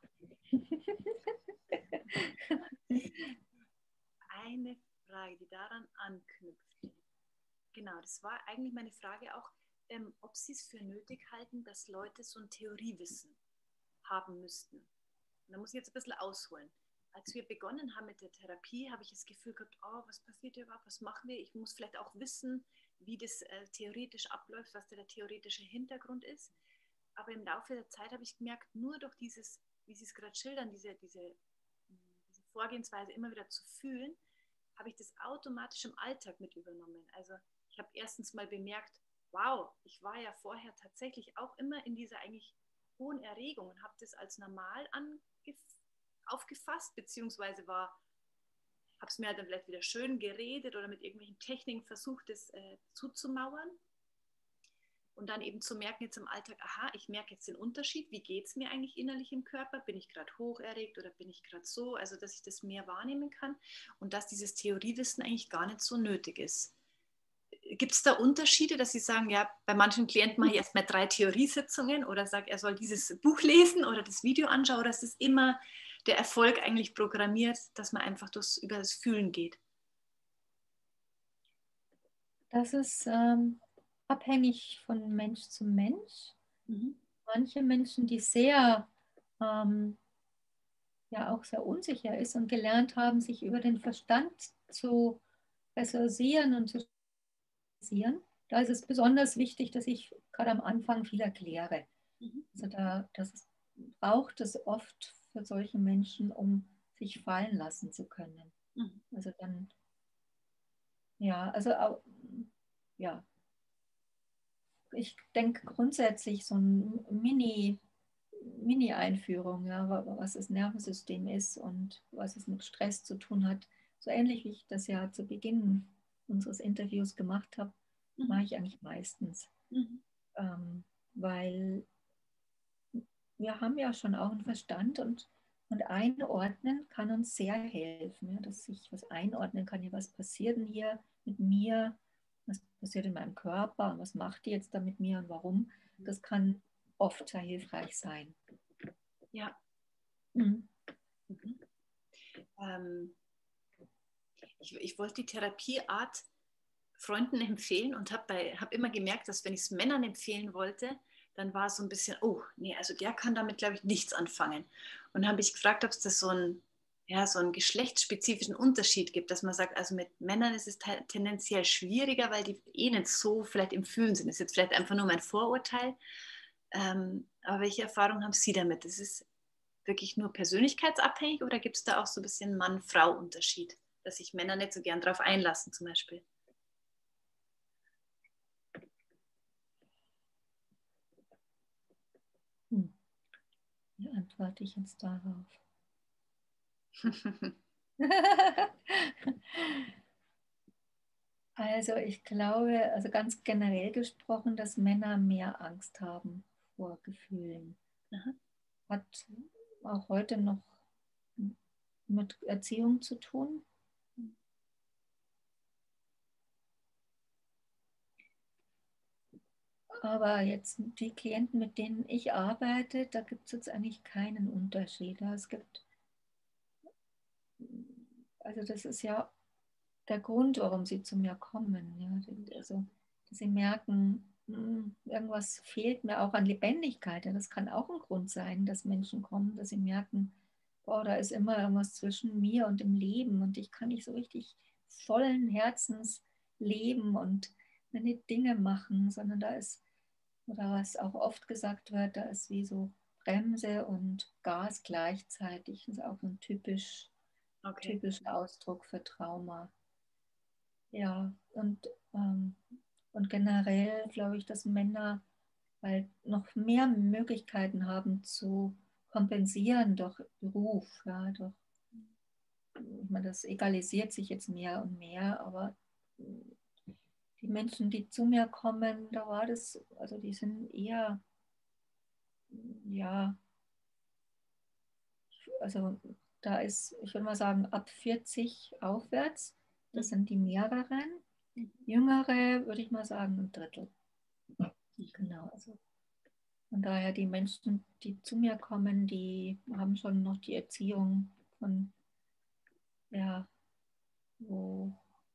Eine Frage, die daran anknüpft. Genau, das war eigentlich meine Frage auch, ähm, ob Sie es für nötig halten, dass Leute so ein Theoriewissen haben müssten. Und da muss ich jetzt ein bisschen ausholen. Als wir begonnen haben mit der Therapie, habe ich das Gefühl gehabt, oh, was passiert hier überhaupt, was machen wir? Ich muss vielleicht auch wissen, wie das äh, theoretisch abläuft, was da der theoretische Hintergrund ist. Aber im Laufe der Zeit habe ich gemerkt, nur durch dieses, wie Sie es gerade schildern, diese, diese, diese Vorgehensweise immer wieder zu fühlen, habe ich das automatisch im Alltag mit übernommen. Also ich habe erstens mal bemerkt, wow, ich war ja vorher tatsächlich auch immer in dieser eigentlich hohen Erregung und habe das als normal aufgefasst, beziehungsweise war, habe es mir halt dann vielleicht wieder schön geredet oder mit irgendwelchen Techniken versucht, das äh, zuzumauern. Und dann eben zu merken jetzt im Alltag, aha, ich merke jetzt den Unterschied, wie geht es mir eigentlich innerlich im Körper? Bin ich gerade hocherregt oder bin ich gerade so? Also, dass ich das mehr wahrnehmen kann und dass dieses Theoriewissen eigentlich gar nicht so nötig ist. Gibt es da Unterschiede, dass Sie sagen, ja, bei manchen Klienten mache ich erst mal drei Theoriesitzungen oder sage, er soll dieses Buch lesen oder das Video anschauen, oder ist es immer der Erfolg eigentlich programmiert, dass man einfach durchs, über das Fühlen geht? Das ist ähm, abhängig von Mensch zu Mensch. Mhm. Manche Menschen, die sehr, ähm, ja auch sehr unsicher ist und gelernt haben, sich über den Verstand zu ressourcieren und zu ressourcieren, da ist es besonders wichtig, dass ich gerade am Anfang viel erkläre. Mhm. Also da das braucht es oft für solche Menschen, um sich fallen lassen zu können. Mhm. Also dann, ja, also ja, ich denke grundsätzlich so ein Mini, Mini-Einführung, ja, was das Nervensystem ist und was es mit Stress zu tun hat. So ähnlich wie ich das ja zu Beginn unseres Interviews gemacht habe, Mhm. mache ich eigentlich meistens. Mhm. Ähm, weil wir haben ja schon auch einen Verstand und, und einordnen kann uns sehr helfen, ja, dass ich was einordnen kann, ja, was passiert denn hier mit mir, was passiert in meinem Körper und was macht die jetzt da mit mir und warum. Das kann oft sehr hilfreich sein. Ja. Mhm. Mhm. Ähm, ich, ich wollte die Therapieart Freunden empfehlen und habe hab immer gemerkt, dass wenn ich es Männern empfehlen wollte, dann war es so ein bisschen, oh, nee, also der kann damit, glaube ich, nichts anfangen. Und dann habe ich gefragt, ob es da so, ein, ja, so einen geschlechtsspezifischen Unterschied gibt, dass man sagt, also mit Männern ist es tendenziell schwieriger, weil die eh nicht so vielleicht im Fühlen sind. Das ist jetzt vielleicht einfach nur mein Vorurteil. Ähm, aber welche Erfahrungen haben Sie damit? Ist es wirklich nur persönlichkeitsabhängig oder gibt es da auch so ein bisschen Mann-Frau-Unterschied, dass sich Männer nicht so gern darauf einlassen zum Beispiel? Hm. Wie antworte ich jetzt darauf? Also ich glaube, also ganz generell gesprochen, dass Männer mehr Angst haben vor Gefühlen. Aha. Hat auch heute noch mit Erziehung zu tun. Aber jetzt die Klienten, mit denen ich arbeite, da gibt es jetzt eigentlich keinen Unterschied. Es gibt, also das ist ja der Grund, warum sie zu mir kommen. Ja. Also, dass sie merken, irgendwas fehlt mir auch an Lebendigkeit. Ja. Das kann auch ein Grund sein, dass Menschen kommen, dass sie merken, boah, da ist immer irgendwas zwischen mir und dem Leben und ich kann nicht so richtig vollen Herzens leben und meine Dinge machen, sondern da ist, oder was auch oft gesagt wird, da ist wie so Bremse und Gas gleichzeitig. Das ist auch ein typisch, Okay. typischer Ausdruck für Trauma. Ja, und, ähm, und generell glaube ich, dass Männer halt noch mehr Möglichkeiten haben zu kompensieren durch Beruf. Ja, durch, ich meine, das egalisiert sich jetzt mehr und mehr, aber die Menschen, die zu mir kommen, da war das, also die sind eher, ja, also da ist, ich würde mal sagen, ab vierzig aufwärts, das sind die mehreren. Jüngere, würde ich mal sagen, ein Drittel. Genau, also von daher die Menschen, die zu mir kommen, die haben schon noch die Erziehung von, ja, wo,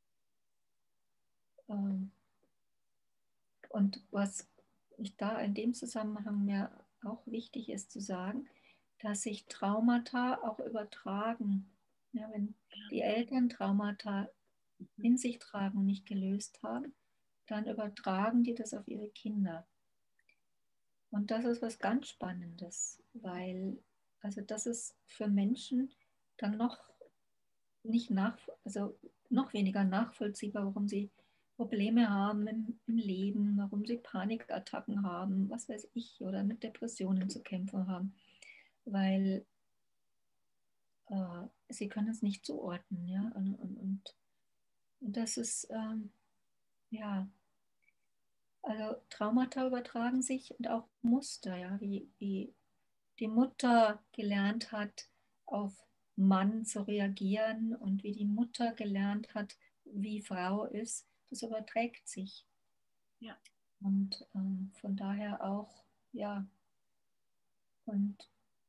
ähm, und was ich da in dem Zusammenhang mir auch wichtig ist zu sagen, dass sich Traumata auch übertragen. Ja, wenn die Eltern Traumata in sich tragen und nicht gelöst haben, dann übertragen die das auf ihre Kinder. Und das ist was ganz Spannendes, weil also das ist für Menschen dann noch nicht nach, also noch weniger nachvollziehbar, warum sie Probleme haben im, im Leben, warum sie Panikattacken haben, was weiß ich, oder mit Depressionen zu kämpfen haben, weil äh, sie können es nicht zuordnen, ja, und, und, und, und das ist, ähm, ja, also Traumata übertragen sich und auch Muster, ja, wie, wie die Mutter gelernt hat, auf Mann zu reagieren und wie die Mutter gelernt hat, wie Frau ist, das überträgt sich. Ja. Und ähm, von daher auch, ja, und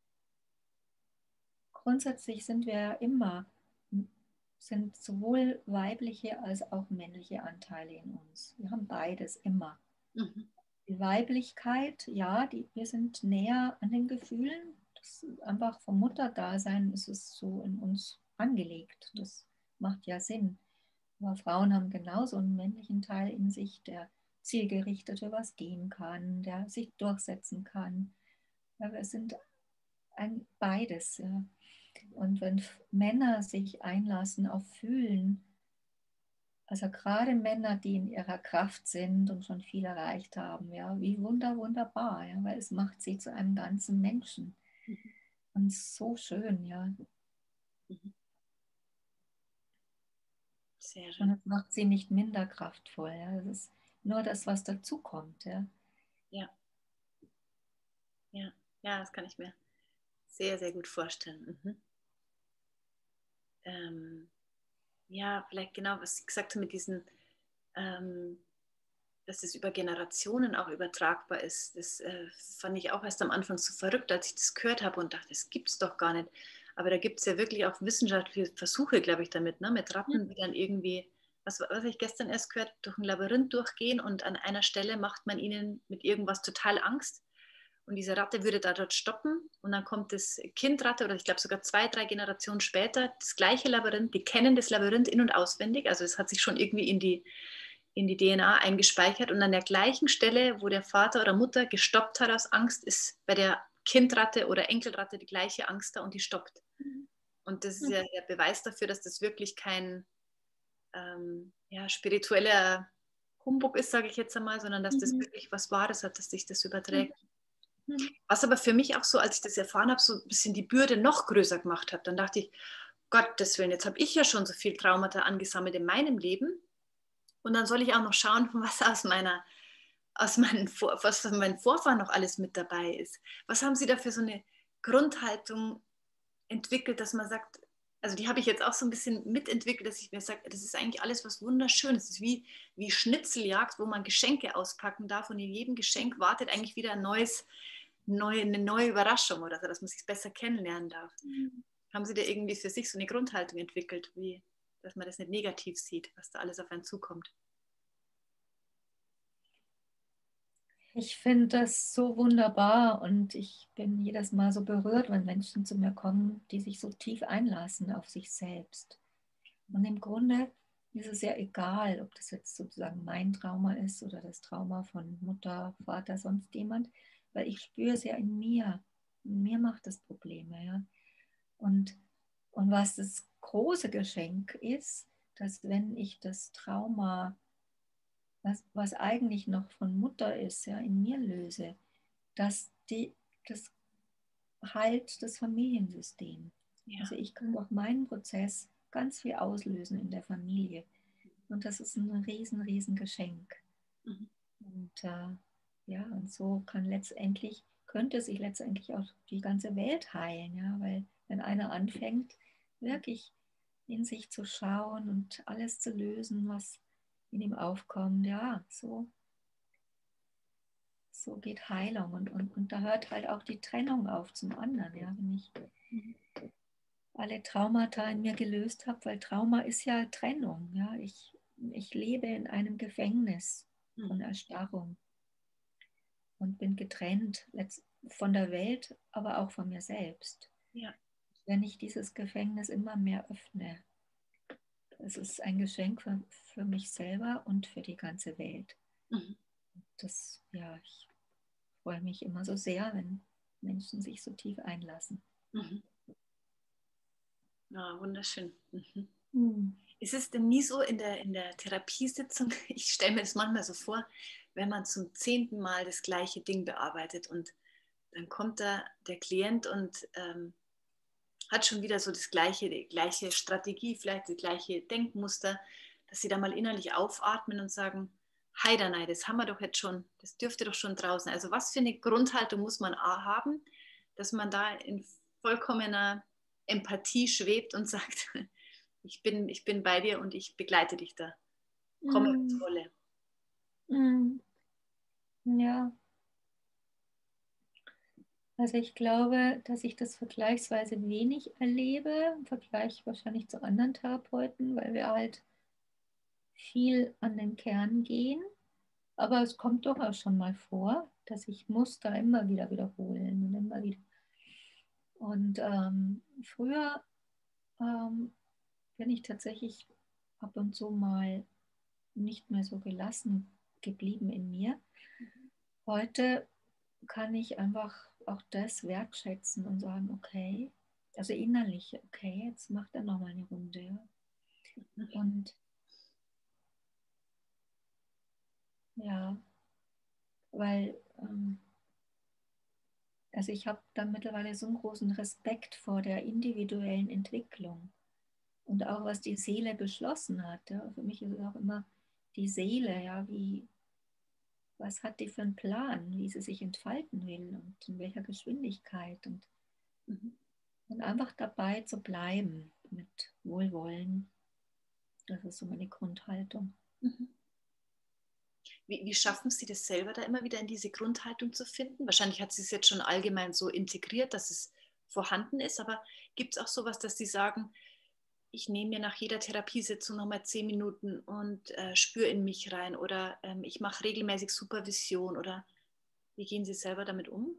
grundsätzlich sind wir immer, sind sowohl weibliche als auch männliche Anteile in uns. Wir haben beides immer. Mhm. Die Weiblichkeit, ja, die, wir sind näher an den Gefühlen. Das ist einfach vom Mutterdasein ist es so in uns angelegt. Das macht ja Sinn. Aber Frauen haben genauso einen männlichen Teil in sich, der zielgerichtet für was gehen kann, der sich durchsetzen kann. Ja, wir sind ein beides. Ja. Und wenn Männer sich einlassen auf Fühlen, Also gerade Männer, die in ihrer Kraft sind und schon viel erreicht haben, ja, wie wunder, wunderbar, ja, weil es macht sie zu einem ganzen Menschen. Mhm. Und so schön, ja. Mhm. Sehr Und schön. es macht sie nicht minder kraftvoll. Ja. Das ist nur das, was dazukommt. Ja. Ja, ja, ja, das kann ich mir sehr, sehr gut vorstellen. Mhm. Ähm, ja, vielleicht genau, was Sie gesagt haben mit diesen, ähm, dass es über Generationen auch übertragbar ist. Das äh, fand ich auch erst am Anfang so verrückt, als ich das gehört habe und dachte, das gibt es doch gar nicht. Aber da gibt es ja wirklich auch wissenschaftliche Versuche, glaube ich, damit, ne? Mit Ratten, die dann irgendwie, was, was habe ich gestern erst gehört, durch ein Labyrinth durchgehen und an einer Stelle macht man ihnen mit irgendwas total Angst. Und diese Ratte würde da dort stoppen und dann kommt das Kindratte oder ich glaube sogar zwei, drei Generationen später, das gleiche Labyrinth, die kennen das Labyrinth in- und auswendig, also es hat sich schon irgendwie in die, in die D N A eingespeichert und an der gleichen Stelle, wo der Vater oder Mutter gestoppt hat aus Angst, ist bei der Kindratte oder Enkelratte die gleiche Angst da und die stoppt. Und das ist ja der Beweis dafür, dass das wirklich kein ähm, ja, spiritueller Humbug ist, sage ich jetzt einmal, sondern dass das Mhm. wirklich was Wahres hat, dass sich das überträgt. Mhm. Was aber für mich auch so, als ich das erfahren habe, so ein bisschen die Bürde noch größer gemacht hat. Dann dachte ich, Gottes Willen, jetzt habe ich ja schon so viel Traumata angesammelt in meinem Leben. Und dann soll ich auch noch schauen, was aus meiner, aus meinen, was von meinen Vorfahren noch alles mit dabei ist. Was haben Sie da für so eine Grundhaltung entwickelt, dass man sagt, also die habe ich jetzt auch so ein bisschen mitentwickelt, dass ich mir sage, das ist eigentlich alles was Wunderschönes. Es ist wie, wie Schnitzeljagd, wo man Geschenke auspacken darf und in jedem Geschenk wartet eigentlich wieder ein neues, neue, eine neue Überraschung oder so, dass man sich besser kennenlernen darf. Haben Sie da irgendwie für sich so eine Grundhaltung entwickelt, wie, dass man das nicht negativ sieht, was da alles auf einen zukommt? Ich finde das so wunderbar und ich bin jedes Mal so berührt, wenn Menschen zu mir kommen, die sich so tief einlassen auf sich selbst. Und im Grunde ist es ja egal, ob das jetzt sozusagen mein Trauma ist oder das Trauma von Mutter, Vater, sonst jemand, weil ich spüre es ja in mir. In mir macht es Probleme. Ja? Und, und was das große Geschenk ist, dass wenn ich das Trauma, was, was eigentlich noch von Mutter ist, ja, in mir löse, dass die, das heilt das Familiensystem. Ja. Also ich kann durch meinen Prozess ganz viel auslösen in der Familie. Und das ist ein riesen, riesen Geschenk. Mhm. Und äh, ja, und so kann letztendlich, könnte sich letztendlich auch die ganze Welt heilen, ja, weil wenn einer anfängt, wirklich in sich zu schauen und alles zu lösen, was in ihm aufkommt, ja, so, so geht Heilung und, und, und da hört halt auch die Trennung auf zum anderen, ja, wenn ich Mhm. alle Traumata in mir gelöst habe, weil Trauma ist ja Trennung, ja, ich, ich lebe in einem Gefängnis von Mhm. Erstarrung und bin getrennt von der Welt, aber auch von mir selbst. Ja. Wenn ich dieses Gefängnis immer mehr öffne, es ist ein Geschenk für, für mich selber und für die ganze Welt. Mhm. Das, ja, ich freue mich immer so sehr, wenn Menschen sich so tief einlassen. Mhm. Ja, wunderschön. Mhm. Hm. Ist es denn nie so in der, in der Therapiesitzung, ich stelle mir das manchmal so vor, wenn man zum zehnten Mal das gleiche Ding bearbeitet und dann kommt da der Klient und ähm, hat schon wieder so das gleiche, die gleiche Strategie, vielleicht das gleiche Denkmuster, dass sie da mal innerlich aufatmen und sagen, Heidanei, das haben wir doch jetzt schon, das dürfte doch schon draußen. Also was für eine Grundhaltung muss man haben, dass man da in vollkommener Empathie schwebt und sagt, ich bin, ich bin bei dir und ich begleite dich da. Komme ins Mm, Volle. mm, ja, also ich glaube, dass ich das vergleichsweise wenig erlebe, im Vergleich wahrscheinlich zu anderen Therapeuten, weil wir halt viel an den Kern gehen. Aber es kommt durchaus schon mal vor, dass ich Muster immer wieder wiederholen und immer wieder. Und ähm, früher ähm, bin ich tatsächlich ab und zu mal nicht mehr so gelassen geblieben in mir. Heute kann ich einfach auch das wertschätzen und sagen, okay, also innerlich, okay, jetzt macht er nochmal eine Runde. Ja. Und Ja, weil ähm, also ich habe da mittlerweile so einen großen Respekt vor der individuellen Entwicklung und auch was die Seele beschlossen hat. Ja. Für mich ist es auch immer die Seele, ja, wie, was hat die für einen Plan, wie sie sich entfalten will und in welcher Geschwindigkeit und, Mhm. und einfach dabei zu bleiben mit Wohlwollen. Das ist so meine Grundhaltung. Mhm. Wie, wie schaffen Sie das selber, da immer wieder in diese Grundhaltung zu finden? Wahrscheinlich hat sie es jetzt schon allgemein so integriert, dass es vorhanden ist, aber gibt es auch sowas, dass Sie sagen, ich nehme mir nach jeder Therapiesitzung nochmal zehn Minuten und äh, spüre in mich rein oder ähm, ich mache regelmäßig Supervision oder wie gehen Sie selber damit um?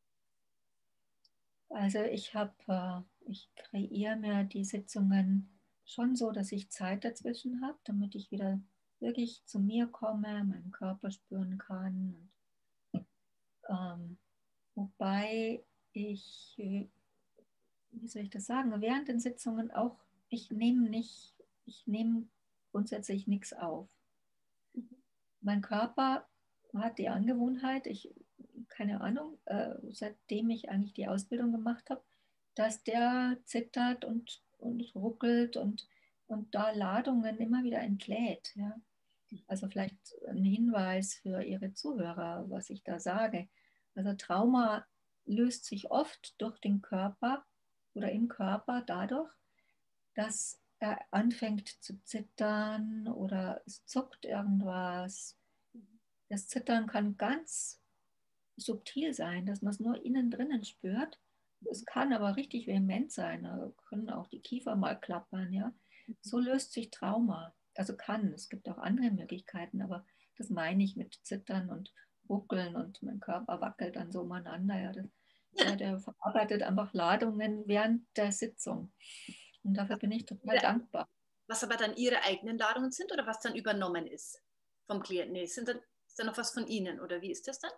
Also ich habe, äh, ich kreiere mir die Sitzungen schon so, dass ich Zeit dazwischen habe, damit ich wieder wirklich zu mir komme, meinen Körper spüren kann. Und, ähm, wobei ich, äh, wie soll ich das sagen, während den Sitzungen auch, ich nehme nicht, ich nehme grundsätzlich nichts auf. Mhm. Mein Körper hat die Angewohnheit, ich, keine Ahnung, äh, seitdem ich eigentlich die Ausbildung gemacht habe, dass der zittert und, und ruckelt und, und da Ladungen immer wieder entlädt. Ja? Also vielleicht ein Hinweis für Ihre Zuhörer, was ich da sage. Also Trauma löst sich oft durch den Körper oder im Körper dadurch, dass er anfängt zu zittern oder es zuckt irgendwas. Das Zittern kann ganz subtil sein, dass man es nur innen drinnen spürt. Es kann aber richtig vehement sein. Da können auch die Kiefer mal klappern. Ja? So löst sich Trauma. Also kann. Es gibt auch andere Möglichkeiten, aber das meine ich mit Zittern und Ruckeln und mein Körper wackelt dann so umeinander. Ja, das, ja, der verarbeitet einfach Ladungen während der Sitzung. Und dafür bin ich total Ihre, dankbar. was aber dann Ihre eigenen Ladungen sind oder was dann übernommen ist vom Klienten? Nee, sind dann, ist dann noch was von Ihnen oder wie ist das dann?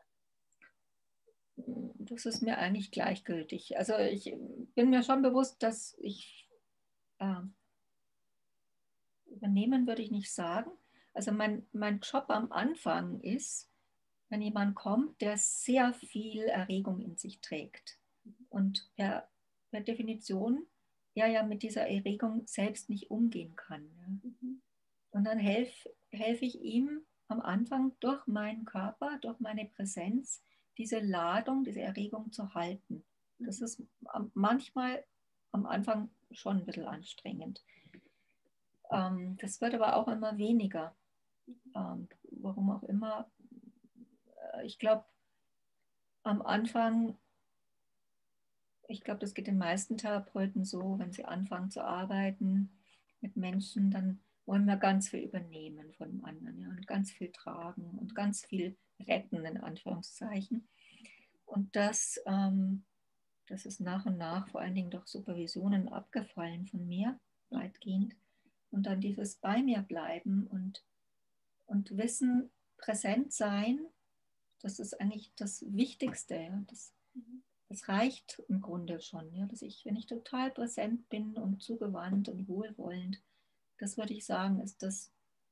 Das ist mir eigentlich gleichgültig. Also ich bin mir schon bewusst, dass ich äh, übernehmen würde ich nicht sagen. Also mein, mein Job am Anfang ist, wenn jemand kommt, der sehr viel Erregung in sich trägt und per, per Definition er ja mit dieser Erregung selbst nicht umgehen kann. Ja. Mhm. Und dann helfe helf ich ihm am Anfang durch meinen Körper, durch meine Präsenz, diese Ladung, diese Erregung zu halten. Das Mhm. ist manchmal am Anfang schon ein bisschen anstrengend. Ähm, das wird aber auch immer weniger. Ähm, warum auch immer. Äh, Ich glaube, am Anfang, ich glaube, das geht den meisten Therapeuten so, wenn sie anfangen zu arbeiten mit Menschen, dann wollen wir ganz viel übernehmen von dem anderen, ja, und ganz viel tragen und ganz viel retten, in Anführungszeichen. Und das, ähm, das ist nach und nach vor allen Dingen durch Supervisionen abgefallen von mir, weitgehend. Und dann dieses bei mir bleiben und, und Wissen, präsent sein, das ist eigentlich das Wichtigste. Ja. Das, Mhm. das reicht im Grunde schon. Ja. Dass ich, wenn ich total präsent bin und zugewandt und wohlwollend, das würde ich sagen, ist das,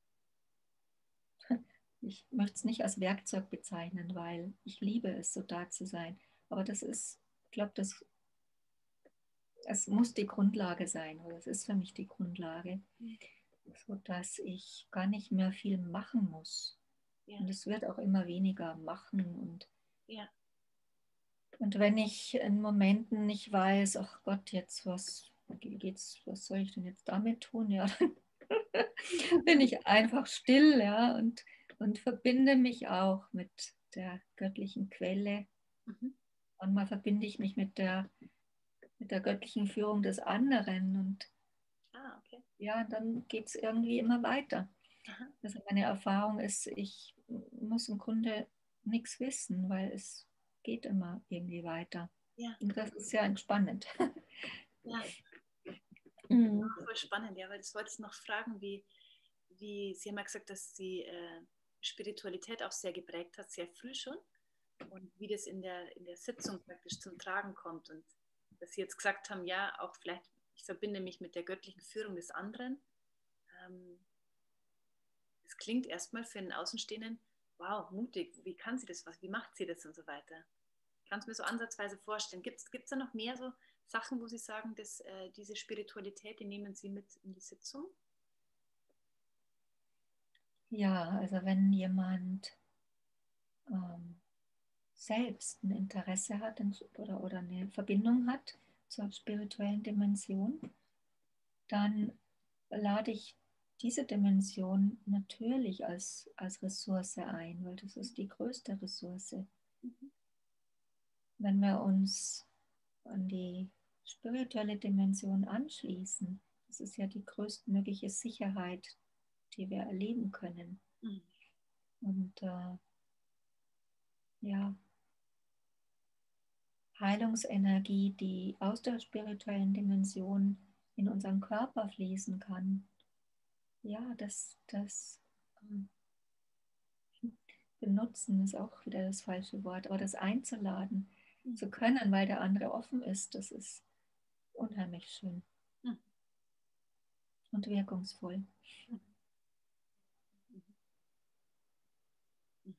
ich möchte es nicht als Werkzeug bezeichnen, weil ich liebe es, so da zu sein. Aber das ist, ich glaube, das, es muss die Grundlage sein, oder es ist für mich die Grundlage, Mhm. sodass ich gar nicht mehr viel machen muss. Ja, Und es wird auch immer weniger machen. Und, ja. und wenn ich in Momenten nicht weiß, ach Gott, jetzt was geht's, was soll ich denn jetzt damit tun? Ja, dann bin ich einfach still, ja, und, und verbinde mich auch mit der göttlichen Quelle. Mhm. Und mal verbinde ich mich mit der, mit der göttlichen Führung des anderen. Und Ah, okay. ja, dann geht es irgendwie immer weiter. Aha. Also meine Erfahrung ist, ich muss im Grunde nichts wissen, weil es geht immer irgendwie weiter. Ja, Und das ist sehr entspannend. ja. Mhm. Voll spannend, ja, weil das wollte ich noch fragen, wie, wie Sie haben ja gesagt, dass Sie äh, Spiritualität auch sehr geprägt hat, sehr früh schon und wie das in der, in der Sitzung praktisch zum Tragen kommt und dass Sie jetzt gesagt haben, ja, auch vielleicht, ich verbinde mich mit der göttlichen Führung des anderen. Ähm, das klingt erstmal für einen Außenstehenden wow, mutig, wie kann sie das, was, wie macht sie das und so weiter. Kannst du mir so ansatzweise vorstellen. Gibt es da noch mehr so Sachen, wo Sie sagen, dass äh, diese Spiritualität, die nehmen Sie mit in die Sitzung? Ja, also wenn jemand ähm, selbst ein Interesse hat oder, oder eine Verbindung hat zur spirituellen Dimension, dann lade ich diese Dimension natürlich als, als Ressource ein, weil das ist die größte Ressource. Mhm. Wenn wir uns an die spirituelle Dimension anschließen, das ist ja die größtmögliche Sicherheit, die wir erleben können. Mhm. Und äh, ja, Heilungsenergie, die aus der spirituellen Dimension in unseren Körper fließen kann. Ja, das, das ähm, benutzen ist auch wieder das falsche Wort, aber das einzuladen Mhm. zu können, weil der andere offen ist, das ist unheimlich schön Mhm. und wirkungsvoll. Mhm. Mhm.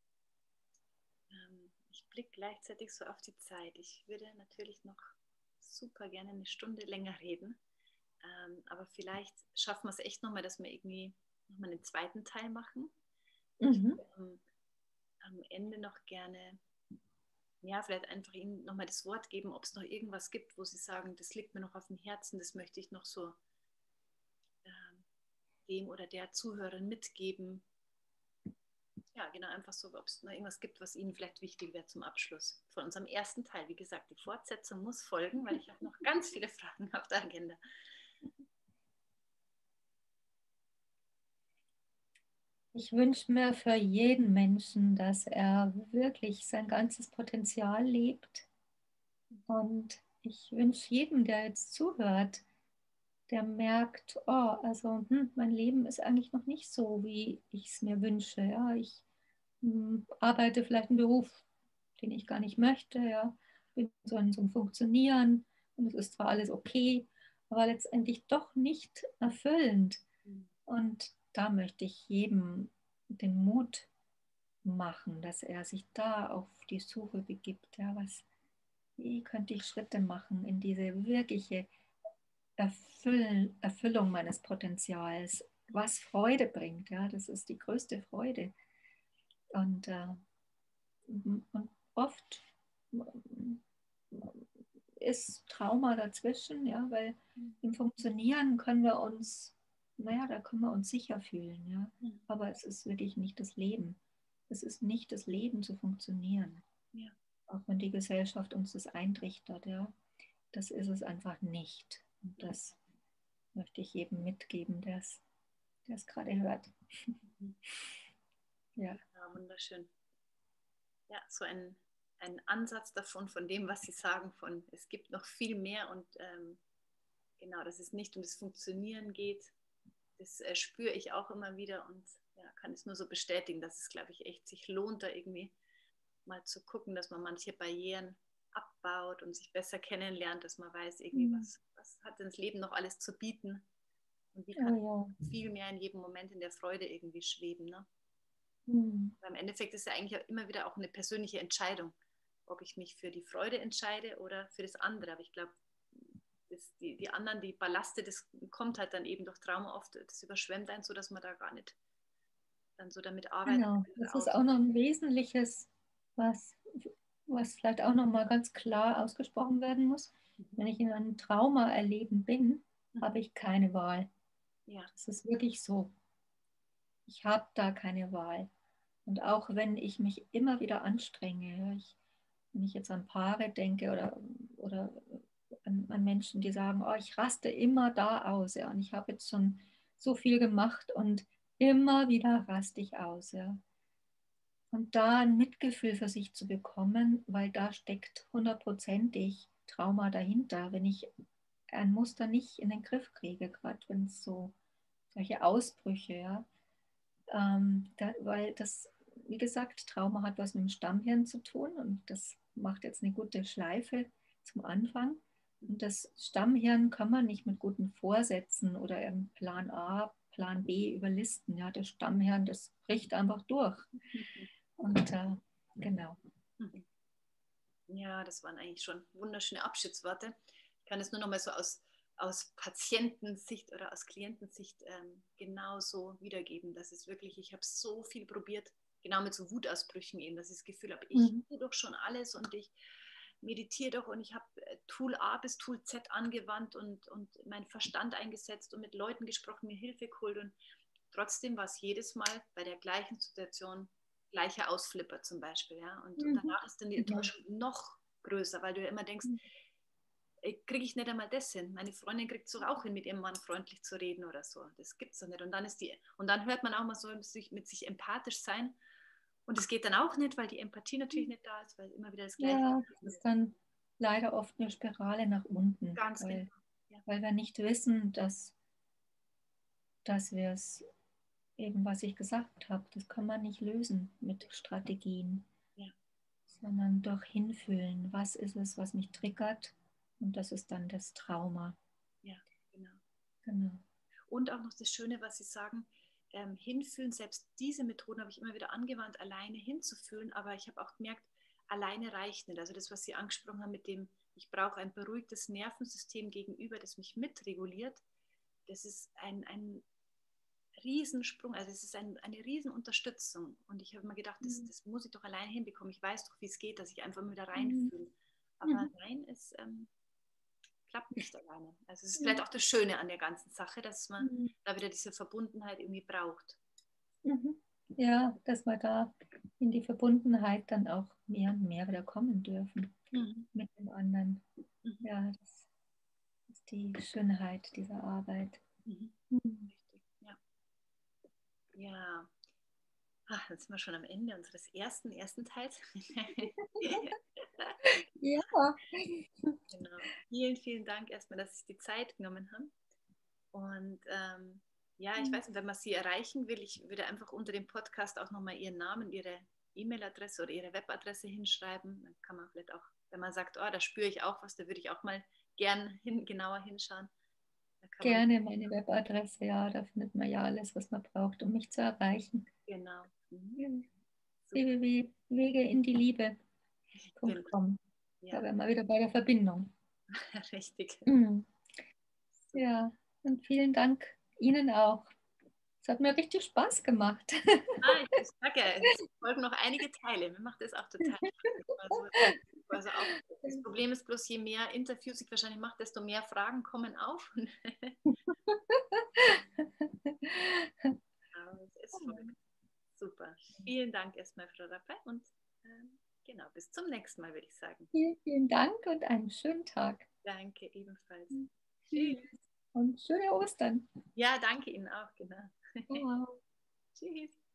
Ähm, ich blicke gleichzeitig so auf die Zeit. Ich würde natürlich noch super gerne eine Stunde länger reden, ähm, aber vielleicht schaffen wir es echt nochmal, dass wir irgendwie nochmal einen zweiten Teil machen. Ich Mhm. würde am, am Ende noch gerne, ja, vielleicht einfach Ihnen nochmal das Wort geben, ob es noch irgendwas gibt, wo Sie sagen, das liegt mir noch auf dem Herzen, das möchte ich noch so ähm, dem oder der Zuhörerin mitgeben. Ja, genau, einfach so, ob es noch irgendwas gibt, was Ihnen vielleicht wichtig wäre zum Abschluss von unserem ersten Teil. Wie gesagt, die Fortsetzung muss folgen, weil ich habe noch ganz viele Fragen auf der Agenda. Ich wünsche mir für jeden Menschen, dass er wirklich sein ganzes Potenzial lebt. Und ich wünsche jedem, der jetzt zuhört, der merkt, oh, also hm, mein Leben ist eigentlich noch nicht so, wie ich es mir wünsche. Ja, ich hm, arbeite vielleicht einen Beruf, den ich gar nicht möchte. Ja, bin so in so einem Funktionieren und es ist zwar alles okay, aber letztendlich doch nicht erfüllend. Und da möchte ich jedem den Mut machen, dass er sich da auf die Suche begibt. Ja, was, wie könnte ich Schritte machen in diese wirkliche Erfüll, Erfüllung meines Potenzials, was Freude bringt. Ja, das ist die größte Freude. Und, äh, und oft ist Trauma dazwischen, ja, weil im Funktionieren können wir uns, naja, da können wir uns sicher fühlen, ja. Aber es ist wirklich nicht das Leben. Es ist nicht das Leben zu funktionieren. Ja. Auch wenn die Gesellschaft uns das eintrichtert, ja. Das ist es einfach nicht. Und das möchte ich jedem mitgeben, der es gerade hört. Mhm. Ja. Ja, wunderschön. Ja, so ein, ein Ansatz davon, von dem, was Sie sagen, von es gibt noch viel mehr und ähm, genau, dass es nicht um das Funktionieren geht. Das äh, spüre ich auch immer wieder und ja, kann es nur so bestätigen, dass es, glaube ich, echt sich lohnt, da irgendwie mal zu gucken, dass man manche Barrieren abbaut und sich besser kennenlernt, dass man weiß, irgendwie, Mhm. was, was hat denn das Leben noch alles zu bieten und wie kann Oh ja. viel mehr in jedem Moment in der Freude irgendwie schweben. Ne? Mhm. Im Endeffekt ist es ja eigentlich immer wieder auch eine persönliche Entscheidung, ob ich mich für die Freude entscheide oder für das andere. Aber ich glaube, die, die anderen, die Ballaste, das kommt halt dann eben durch Trauma oft, das überschwemmt einen so, dass man da gar nicht dann so damit arbeiten Genau, kann oder das ist aus. auch noch ein Wesentliches, was, was vielleicht auch noch mal ganz klar ausgesprochen werden muss. Mhm. Wenn ich in einem Trauma erleben bin, Mhm. habe ich keine Wahl. Ja. Das ist wirklich so. Ich habe da keine Wahl. Und auch wenn ich mich immer wieder anstrenge, ich, wenn ich jetzt an Paare denke oder, oder an, an Menschen, die sagen, oh, ich raste immer da aus, ja, und ich habe jetzt schon so viel gemacht und immer wieder raste ich aus, ja. Und da ein Mitgefühl für sich zu bekommen, weil da steckt hundertprozentig Trauma dahinter, wenn ich ein Muster nicht in den Griff kriege, gerade wenn es so solche Ausbrüche, ja, ähm, da, weil das, wie gesagt, Trauma hat was mit dem Stammhirn zu tun und das macht jetzt eine gute Schleife zum Anfang. Und das Stammhirn kann man nicht mit guten Vorsätzen oder im Plan A, Plan B überlisten. Ja, das Stammhirn, das bricht einfach durch. Und äh, genau. Ja, das waren eigentlich schon wunderschöne Abschiedsworte. Ich kann es nur noch mal so aus, aus Patientensicht oder aus Klientensicht ähm, genauso wiedergeben. Das ist wirklich, ich habe so viel probiert, genau mit so Wutausbrüchen eben, dass ich das Gefühl habe, ich Mhm. tue doch schon alles und ich meditiere doch und ich habe Tool A bis Tool Z angewandt und, und meinen Verstand eingesetzt und mit Leuten gesprochen, mir Hilfe geholt und trotzdem war es jedes Mal bei der gleichen Situation gleicher Ausflipper zum Beispiel. Ja? Und, und Mhm. danach ist dann die Enttäuschung noch größer, weil du ja immer denkst, kriege ich nicht einmal das hin. Meine Freundin kriegt es doch auch hin, mit ihrem Mann freundlich zu reden oder so. Das gibt es doch nicht. Und dann, ist die, und dann hört man auch mal so, sich, mit sich empathisch sein. Und es geht dann auch nicht, weil die Empathie natürlich nicht da ist, weil immer wieder das Gleiche Ja, ist. das ist dann leider oft eine Spirale nach unten, Ganz weil, genau. Ja. weil wir nicht wissen, dass, dass wir es eben, was ich gesagt habe, das kann man nicht lösen mit Strategien, Ja. sondern durch Hinfühlen. Was ist es, was mich triggert? Und das ist dann das Trauma. Ja, genau. Genau. Und auch noch das Schöne, was Sie sagen, ähm, hinfühlen, selbst diese Methoden habe ich immer wieder angewandt, alleine hinzufühlen, aber ich habe auch gemerkt, alleine reicht nicht. Also das, was Sie angesprochen haben mit dem, ich brauche ein beruhigtes Nervensystem gegenüber, das mich mitreguliert, das ist ein, ein Riesensprung, also es ist ein, eine Riesenunterstützung. Und ich habe mir gedacht, das, das muss ich doch alleine hinbekommen. Ich weiß doch, wie es geht, dass ich einfach mal wieder reinfühle. Aber Mhm. nein, es ähm, klappt nicht alleine. Also es ist vielleicht Mhm. auch das Schöne an der ganzen Sache, dass man Mhm. da wieder diese Verbundenheit irgendwie braucht. Mhm. Ja, dass wir da in die Verbundenheit dann auch mehr und mehr wieder kommen dürfen Mhm. mit dem anderen. Mhm. Ja, das ist die Schönheit dieser Arbeit. Mhm. Mhm. Richtig, ja. Ja, ach, jetzt sind wir schon am Ende unseres ersten, ersten Teils. Ja. Genau. Vielen, vielen Dank erstmal, dass Sie die Zeit genommen haben. Und ähm, ja, ich weiß nicht, wenn man Sie erreichen will, ich würde einfach unter dem Podcast auch nochmal Ihren Namen, Ihre E-Mail-Adresse oder Ihre Webadresse hinschreiben. Dann kann man vielleicht auch, wenn man sagt, oh, da spüre ich auch was, da würde ich auch mal gern hin, genauer hinschauen. Da kann man, Gerne meine Webadresse, ja, da findet man ja alles, was man braucht, um mich zu erreichen. genau. Mhm. Ja. Super. w w w punkt wege in die Liebe punkt com. Da Ja, wären wir wieder bei der Verbindung. richtig. Mhm. Super. Ja, und vielen Dank Ihnen auch. Es hat mir richtig Spaß gemacht. Ah, ich, ich sage ja, es folgen noch einige Teile. Mir macht das auch total Spaß. Also, also auch, das Problem ist bloß, je mehr Interviews ich wahrscheinlich mache, desto mehr Fragen kommen auf. Aber es ist voll super. Vielen Dank erstmal, Frau Rappel. Und ähm, genau, bis zum nächsten Mal, würde ich sagen. Vielen, vielen Dank und einen schönen Tag. Danke ebenfalls. Tschüss Tschüss. und schöne Ostern. Ja, danke Ihnen auch, genau. Ciao. Tschüss.